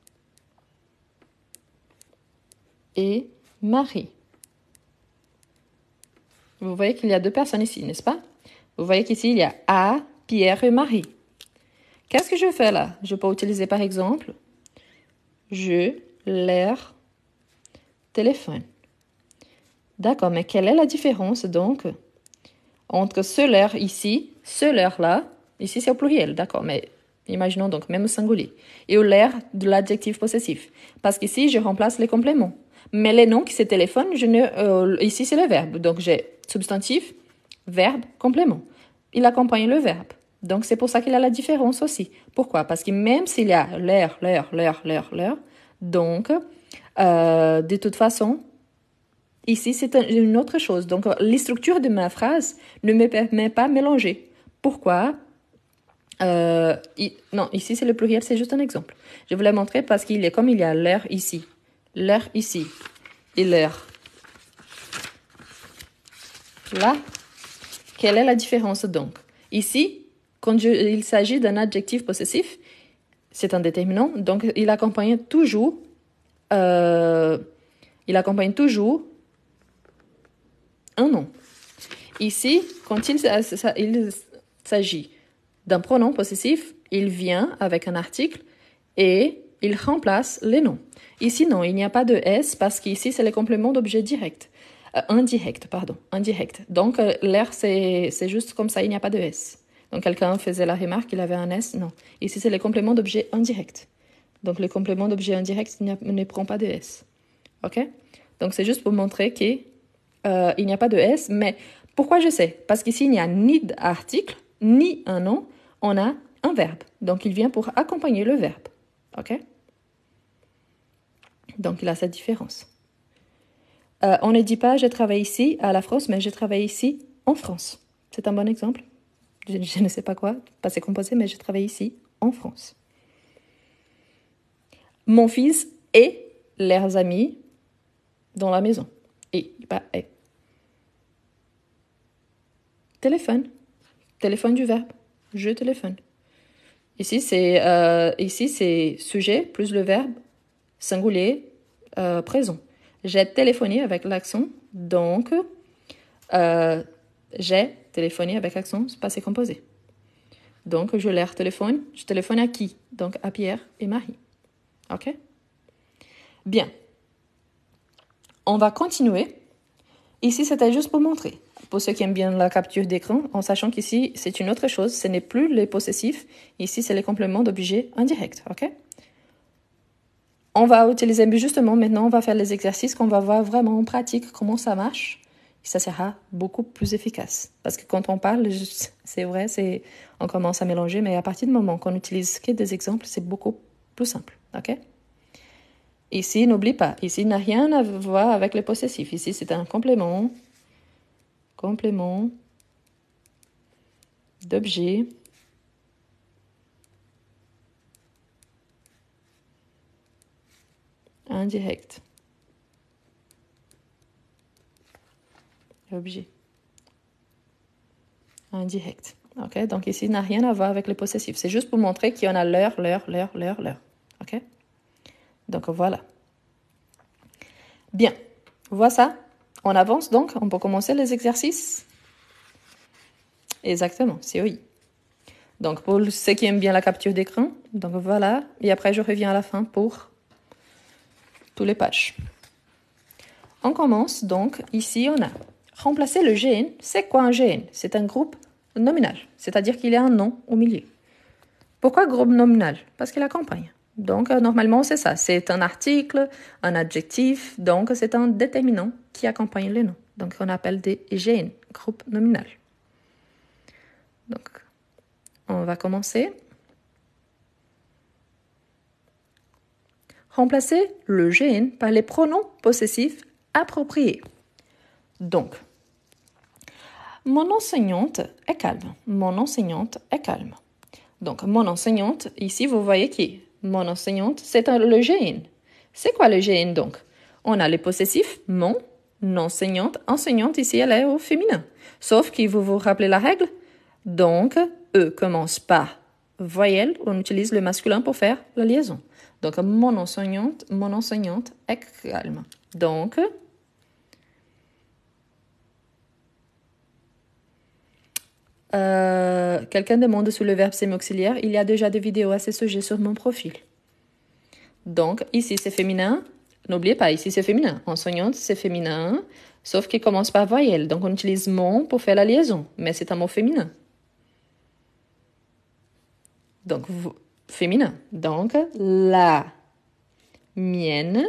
et Marie. Vous voyez qu'il y a deux personnes ici, n'est-ce pas? Vous voyez qu'ici, il y a à Pierre et Marie. Qu'est-ce que je fais là? Je peux utiliser par exemple, je leur téléphone. D'accord, mais quelle est la différence donc entre ce leur ici, ce leur là, ici c'est au pluriel, d'accord, mais imaginons donc même au singulier, et au leur de l'adjectif possessif. Parce qu'ici, je remplace les compléments. Mais les noms qui se téléphonent, je ne, euh, ici c'est le verbe. Donc j'ai substantif, verbe, complément. Il accompagne le verbe. Donc c'est pour ça qu'il y a la différence aussi. Pourquoi? Parce que même s'il y a l'air, l'air, l'air, l'air, l'air, donc euh, de toute façon, ici c'est un, une autre chose. Donc les structures de ma phrase ne me permet pas de mélanger. Pourquoi? Euh, il, non, ici c'est le pluriel, c'est juste un exemple. Je vous l'ai montré parce qu'il est comme il y a l'air ici, l'air ici et l'air là. Quelle est la différence donc? Ici, quand je, il s'agit d'un adjectif possessif, c'est un déterminant, donc il accompagne toujours, euh, il accompagne toujours un nom. Ici, quand il, il s'agit d'un pronom possessif, il vient avec un article et il remplace les noms. Ici, non, il n'y a pas de S parce qu'ici, c'est le complément d'objet direct. Euh, indirect, pardon, indirect. Donc, euh, l'air, c'est juste comme ça, il n'y a pas de S. Donc, quelqu'un faisait la remarque qu'il avait un S, non. Ici, c'est le complément d'objet indirect. Donc, le complément d'objet indirect ne prend pas de S. OK? Donc, c'est juste pour montrer qu'il euh, n'y a pas de S, mais pourquoi je sais? Parce qu'ici, il n'y a ni d'article, ni un nom, on a un verbe. Donc, il vient pour accompagner le verbe. OK? Donc, il a cette différence. Euh, on ne dit pas « je travaille ici à la France », mais « je travaille ici en France ». c'est un bon exemple. Je, je ne sais pas quoi, passé composé, mais je travaille ici, en France. Mon fils et leurs amis dans la maison. Et, pas et. Téléphone. Téléphone du verbe. Je téléphone. Ici, c'est euh, ici c'est sujet plus le verbe singulier euh, présent. J'ai téléphoné avec l'accent, donc euh, j'ai téléphoné avec accent passé composé. Donc, je leur téléphone. Je téléphone à qui? Donc, à Pierre et Marie. OK? Bien. On va continuer. Ici, c'était juste pour montrer. Pour ceux qui aiment bien la capture d'écran, en sachant qu'ici, c'est une autre chose. Ce n'est plus les possessifs. Ici, c'est les compléments d'objet indirect. OK? On va utiliser, justement, maintenant, on va faire les exercices qu'on va voir vraiment en pratique comment ça marche. Et ça sera beaucoup plus efficace. Parce que quand on parle, c'est vrai, c'est, on commence à mélanger, mais à partir du moment qu'on utilise que des exemples, c'est beaucoup plus simple. OK? Ici, n'oublie pas, ici n'a rien à voir avec les possessifs. Ici, c'est un complément, complément d'objet indirect. Objet indirect. OK? Donc ici, n'a rien à voir avec les possessifs. C'est juste pour montrer qu'il y en a leur, leur, leur, leur, leur. OK? Donc voilà. Bien. Voilà ça. On avance donc. On peut commencer les exercices. Exactement. C'est oui. Donc pour ceux qui aiment bien la capture d'écran, donc voilà. Et après, je reviens à la fin pour tous les pages. On commence donc. Ici, on a remplacer le G N. C'est quoi un G N? C'est un groupe nominal. C'est-à-dire qu'il y a un nom au milieu. Pourquoi groupe nominal? Parce qu'il accompagne. Donc, euh, normalement, c'est ça. C'est un article, un adjectif. Donc, c'est un déterminant qui accompagne le nom. Donc, on appelle des G N, groupe nominal. Donc, on va commencer. Remplacer le G N par les pronoms possessifs appropriés. Donc, mon enseignante est calme. Mon enseignante est calme. Donc, mon enseignante, ici, vous voyez qui? Mon enseignante, c'est le G N. C'est quoi le G N donc? On a les possessifs, mon, enseignante. Enseignante, ici, elle est au féminin. Sauf que vous vous rappelez la règle? Donc, E commence par voyelle. On utilise le masculin pour faire la liaison. Donc, mon enseignante, mon enseignante est calme. Donc, Euh, quelqu'un demande sur le verbe semi-auxiliaire. Il y a déjà des vidéos à ce sujet sur mon profil. Donc, ici, c'est féminin. N'oubliez pas, ici, c'est féminin. Enseignante, c'est féminin, sauf qu'il commence par voyelle. Donc, on utilise mon pour faire la liaison, mais c'est un mot féminin. Donc, féminin. Donc, la mienne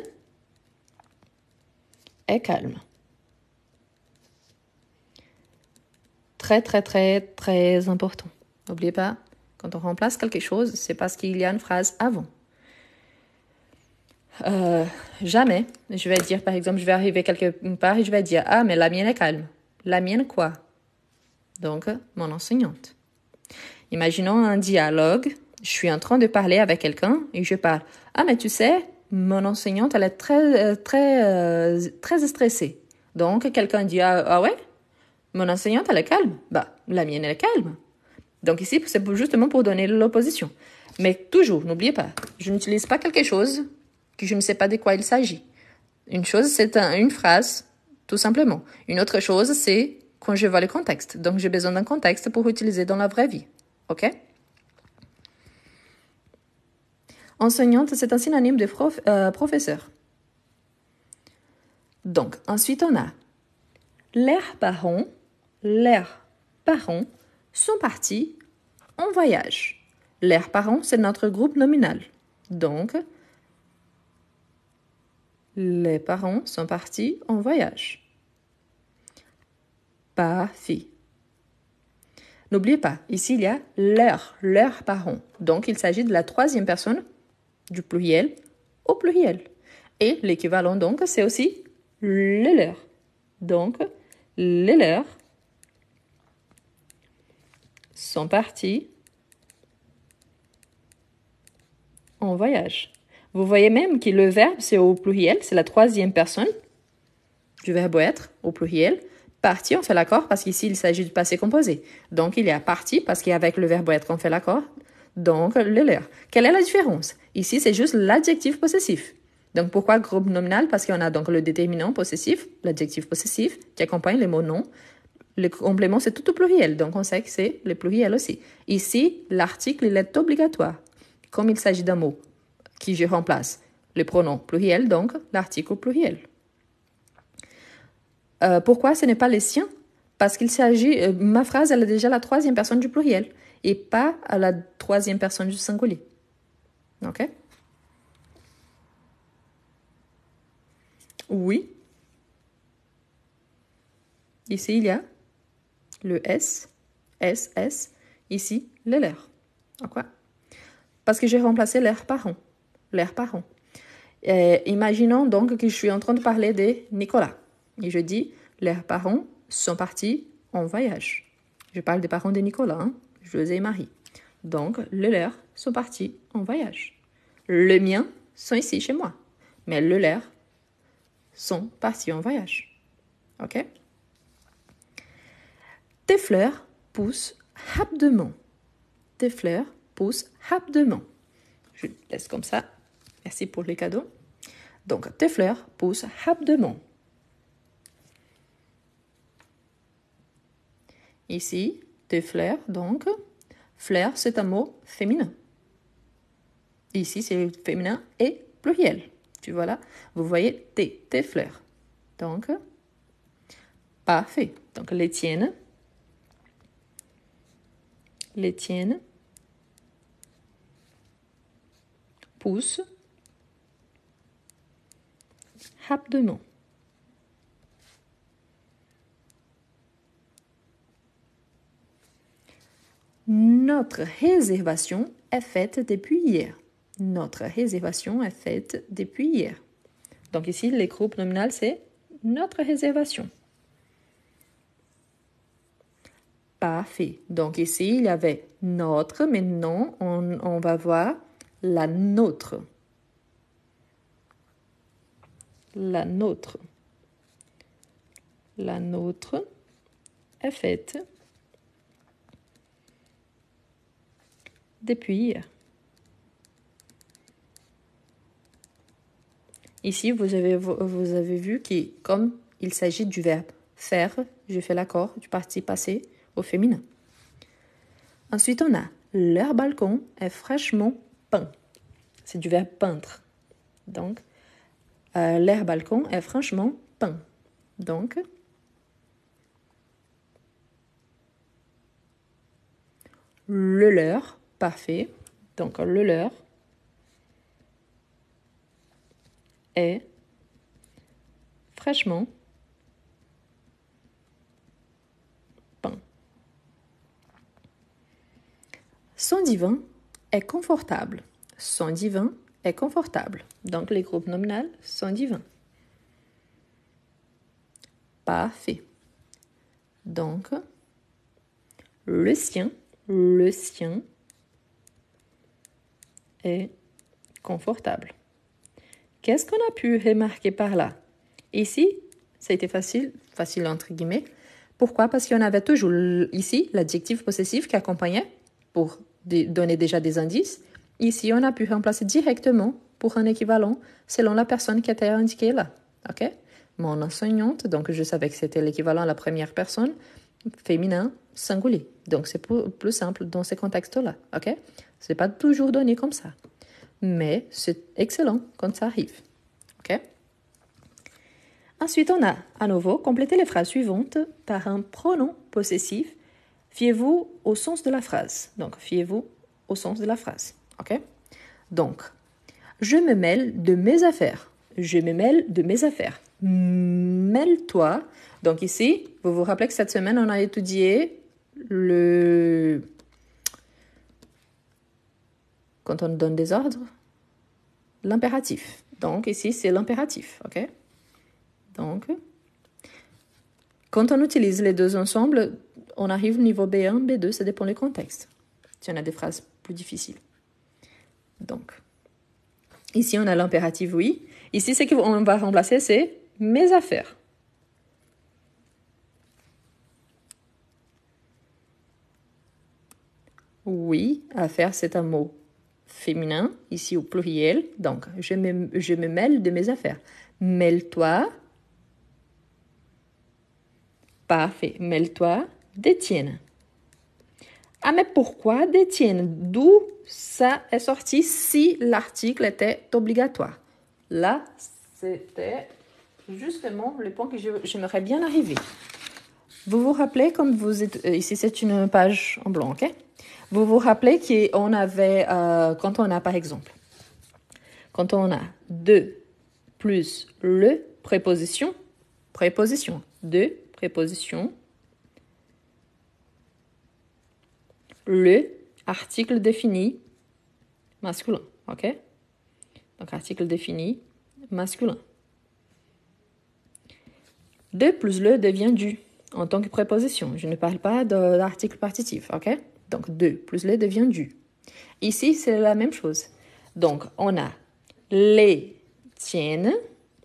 est calme. Très, très, très, très important. N'oubliez pas, quand on remplace quelque chose, c'est parce qu'il y a une phrase avant. Euh, jamais, je vais dire, par exemple, je vais arriver quelque part et je vais dire « Ah, mais la mienne est calme. » La mienne quoi? Donc, mon enseignante. Imaginons un dialogue. Je suis en train de parler avec quelqu'un et je parle « Ah, mais tu sais, mon enseignante, elle est très, très, euh, très stressée. » Donc, quelqu'un dit ah, « Ah ouais? Mon enseignante, elle est calme. » Bah, la mienne, elle est calme. Donc ici, c'est justement pour donner l'opposition. Mais toujours, n'oubliez pas, je n'utilise pas quelque chose que je ne sais pas de quoi il s'agit. Une chose, c'est un, une phrase, tout simplement. Une autre chose, c'est quand je vois le contexte. Donc, j'ai besoin d'un contexte pour utiliser dans la vraie vie. OK? Enseignante, c'est un synonyme de prof, euh, professeur. Donc, ensuite, on a leurs parents, leurs parents sont partis en voyage. Leurs parents, c'est notre groupe nominal. Donc, les parents sont partis en voyage. Partis. N'oubliez pas, ici, il y a leurs, leurs parents. Donc, il s'agit de la troisième personne du pluriel au pluriel. Et l'équivalent, donc, c'est aussi les leurs. Donc, les leurs sont partis en voyage. Vous voyez même que le verbe, c'est au pluriel, c'est la troisième personne du verbe être, au pluriel. Parti, on fait l'accord parce qu'ici, il s'agit du passé composé. Donc, il y a parti parce qu'avec le verbe être, on fait l'accord. Donc, le leur. Quelle est la différence? Ici, c'est juste l'adjectif possessif. Donc, pourquoi groupe nominal? Parce qu'on a donc le déterminant possessif, l'adjectif possessif, qui accompagne les mots non. Le complément, c'est tout au pluriel. Donc, on sait que c'est le pluriel aussi. Ici, l'article, il est obligatoire. Comme il s'agit d'un mot qui je remplace le pronom pluriel, donc l'article pluriel. Euh, pourquoi ce n'est pas les siens? Parce qu'il s'agit, euh, ma phrase, elle est déjà la troisième personne du pluriel et pas à la troisième personne du singulier. OK? Oui. Ici, il y a le S, S, S. Ici, le leur. Pourquoi? Parce que j'ai remplacé l'air par on. L'air par on. Euh, imaginons donc que je suis en train de parler de Nicolas. Et je dis, leurs parents sont partis en voyage. Je parle des parents de Nicolas, hein, José et Marie. Donc, le leurs sont partis en voyage. Les miens sont ici chez moi. Mais le leurs sont partis en voyage. OK? Tes fleurs poussent rapidement. Tes fleurs poussent rapidement. Je laisse comme ça. Merci pour les cadeaux. Donc, tes fleurs poussent rapidement. Ici, tes fleurs, donc, fleurs, c'est un mot féminin. Ici, c'est féminin et pluriel. Tu vois là, vous voyez tes, tes fleurs. Donc, parfait. Donc, les tiennes, les tiennes poussent rapidement. Notre réservation est faite depuis hier. Notre réservation est faite depuis hier. Donc ici, les groupes nominaux, c'est notre réservation. Parfait. Donc ici, il y avait notre. Maintenant, on, on va voir la nôtre. La nôtre. La nôtre est faite depuis hier. Ici, vous avez, vous avez vu que comme il s'agit du verbe faire, je fais l'accord du participe passé au féminin. Ensuite, on a leur balcon est fraîchement peint. C'est du verbe peindre. Donc, euh, leur balcon est franchement peint. Donc, le leur, parfait. Donc, le leur est fraîchement peint. Son divan est confortable. Son divan est confortable. Donc, les groupes nominaux, son divan. Parfait. Donc, le sien, le sien est confortable. Qu'est-ce qu'on a pu remarquer par là? Ici, ça a été facile, facile entre guillemets. Pourquoi? Parce qu'on avait toujours ici l'adjectif possessif qui accompagnait pour donner déjà des indices. Ici, on a pu remplacer directement pour un équivalent selon la personne qui était indiquée là. OK? Mon enseignante, donc je savais que c'était l'équivalent à la première personne, féminin, singulier. Donc, c'est plus simple dans ces contextes-là. OK? Ce n'est pas toujours donné comme ça. Mais c'est excellent quand ça arrive. OK? Ensuite, on a à nouveau complété les phrases suivantes par un pronom possessif. Fiez-vous au sens de la phrase. Donc, fiez-vous au sens de la phrase. OK? Donc, je me mêle de mes affaires. Je me mêle de mes affaires. Mêle-toi. Donc ici, vous vous rappelez que cette semaine, on a étudié le... Quand on donne des ordres, l'impératif. Donc ici, c'est l'impératif. OK? Donc, quand on utilise les deux ensemble, on arrive au niveau B un, B deux, ça dépend du contexte. Si on a des phrases plus difficiles. Donc, ici, on a l'impératif oui. Ici, ce qu'on va remplacer, c'est mes affaires. Oui, affaires, c'est un mot féminin, ici au pluriel. Donc, je me, je me mêle de mes affaires. Mêle-toi. Parfait. Mêle-toi des tiennes. Ah, mais pourquoi des tiennes? D'où ça est sorti si l'article était obligatoire? Là, c'était justement le point que j'aimerais bien arriver. Vous vous rappelez, comme vous êtes... Ici, c'est une page en blanc, ok? Vous vous rappelez qu'on avait... Euh, quand on a, par exemple, quand on a de plus le préposition, préposition, de préposition, le article défini masculin, ok? Donc, article défini masculin. De plus le devient du en tant que préposition. Je ne parle pas de l'article partitif, ok? Donc, de plus le devient du. Ici, c'est la même chose. Donc, on a les tiennes.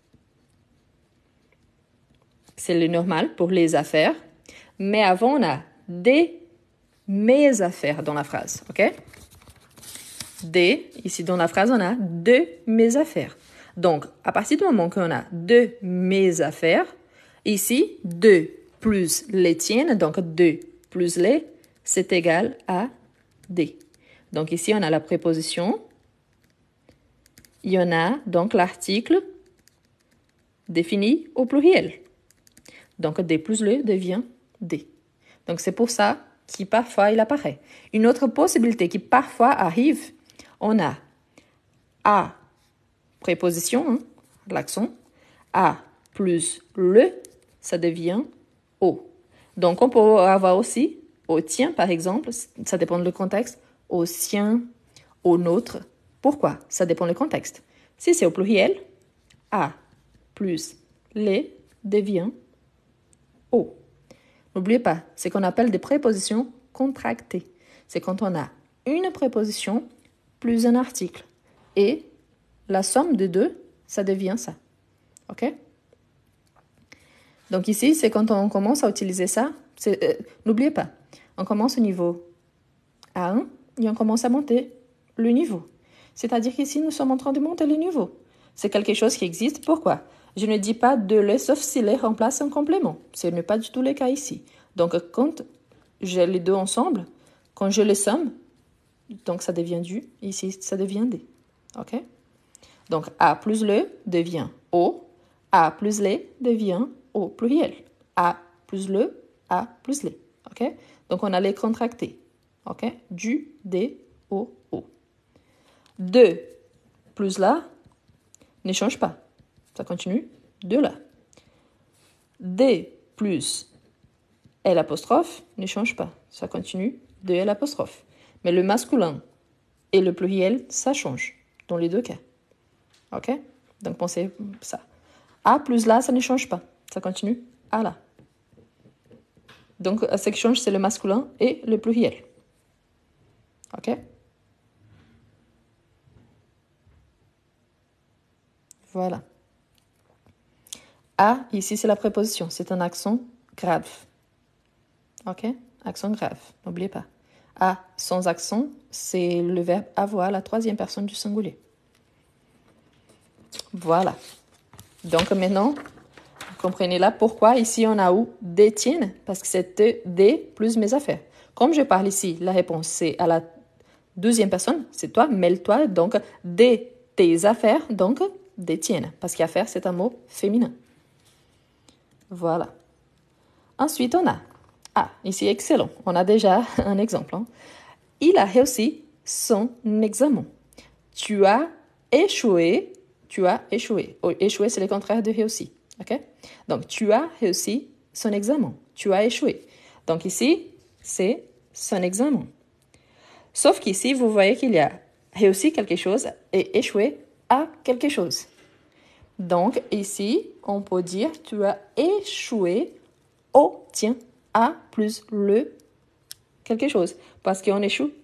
C'est le normal pour les affaires. Mais avant, on a des mes affaires dans la phrase, ok? Des, ici dans la phrase, on a de mes affaires. Donc, à partir du moment qu'on a de mes affaires, ici, de plus les tiennes, donc de plus les, c'est égal à des. Donc, ici, on a la préposition. Il y en a donc l'article défini au pluriel. Donc, des plus le devient des. Donc, c'est pour ça qui parfois il apparaît. Une autre possibilité qui parfois arrive, on a à préposition, hein, l'accent, à plus le, ça devient au. Donc on peut avoir aussi au tien par exemple, ça dépend du contexte, au sien, au nôtre. Pourquoi? Ça dépend du contexte. Si c'est au pluriel, à plus les devient au. N'oubliez pas, c'est ce qu'on appelle des prépositions contractées. C'est quand on a une préposition plus un article. Et la somme de deux, ça devient ça. OK? Donc ici, c'est quand on commence à utiliser ça. Euh, n'oubliez pas, on commence au niveau A un et on commence à monter le niveau. C'est-à-dire qu'ici, nous sommes en train de monter le niveau. C'est quelque chose qui existe. Pourquoi? Je ne dis pas de le, sauf si les remplace un complément. Ce n'est pas du tout le cas ici. Donc, quand j'ai les deux ensemble, quand je les somme, donc ça devient du, ici, ça devient des. OK? Donc, A plus le devient O. A plus les devient au pluriel. A plus le, A plus les. OK? Donc, on a les contractés. OK? Du, des, O, O. deux plus là ne change pas. Ça continue de là. Des plus L apostrophe ne change pas. Ça continue de L apostrophe. Mais le masculin et le pluriel, ça change dans les deux cas. OK? Donc, pensez ça. A plus là, ça ne change pas. Ça continue à là. Donc, ce qui change, c'est le masculin et le pluriel. OK? Voilà. A, ici, c'est la préposition. C'est un accent grave. OK? Accent grave. N'oubliez pas. A, sans accent, c'est le verbe avoir, la troisième personne du singulier. Voilà. Donc, maintenant, vous comprenez là pourquoi ici, on a où des tiennes, parce que c'est des plus mes affaires. Comme je parle ici, la réponse, c'est à la deuxième personne, c'est toi, mêle-toi, donc des tes affaires, donc des tiennes, parce qu'affaire, c'est un mot féminin. Voilà. Ensuite, on a, ah, ici, excellent, on a déjà un exemple. Hein. Il a réussi son examen. Tu as échoué, tu as échoué. Oh, échoué, c'est le contraire de réussi. OK? Donc, tu as réussi son examen. Tu as échoué. Donc, ici, c'est son examen. Sauf qu'ici, vous voyez qu'il y a réussi quelque chose et échoué à quelque chose. Donc, ici, on peut dire tu as échoué au tien A plus le quelque chose. Parce qu'on échoue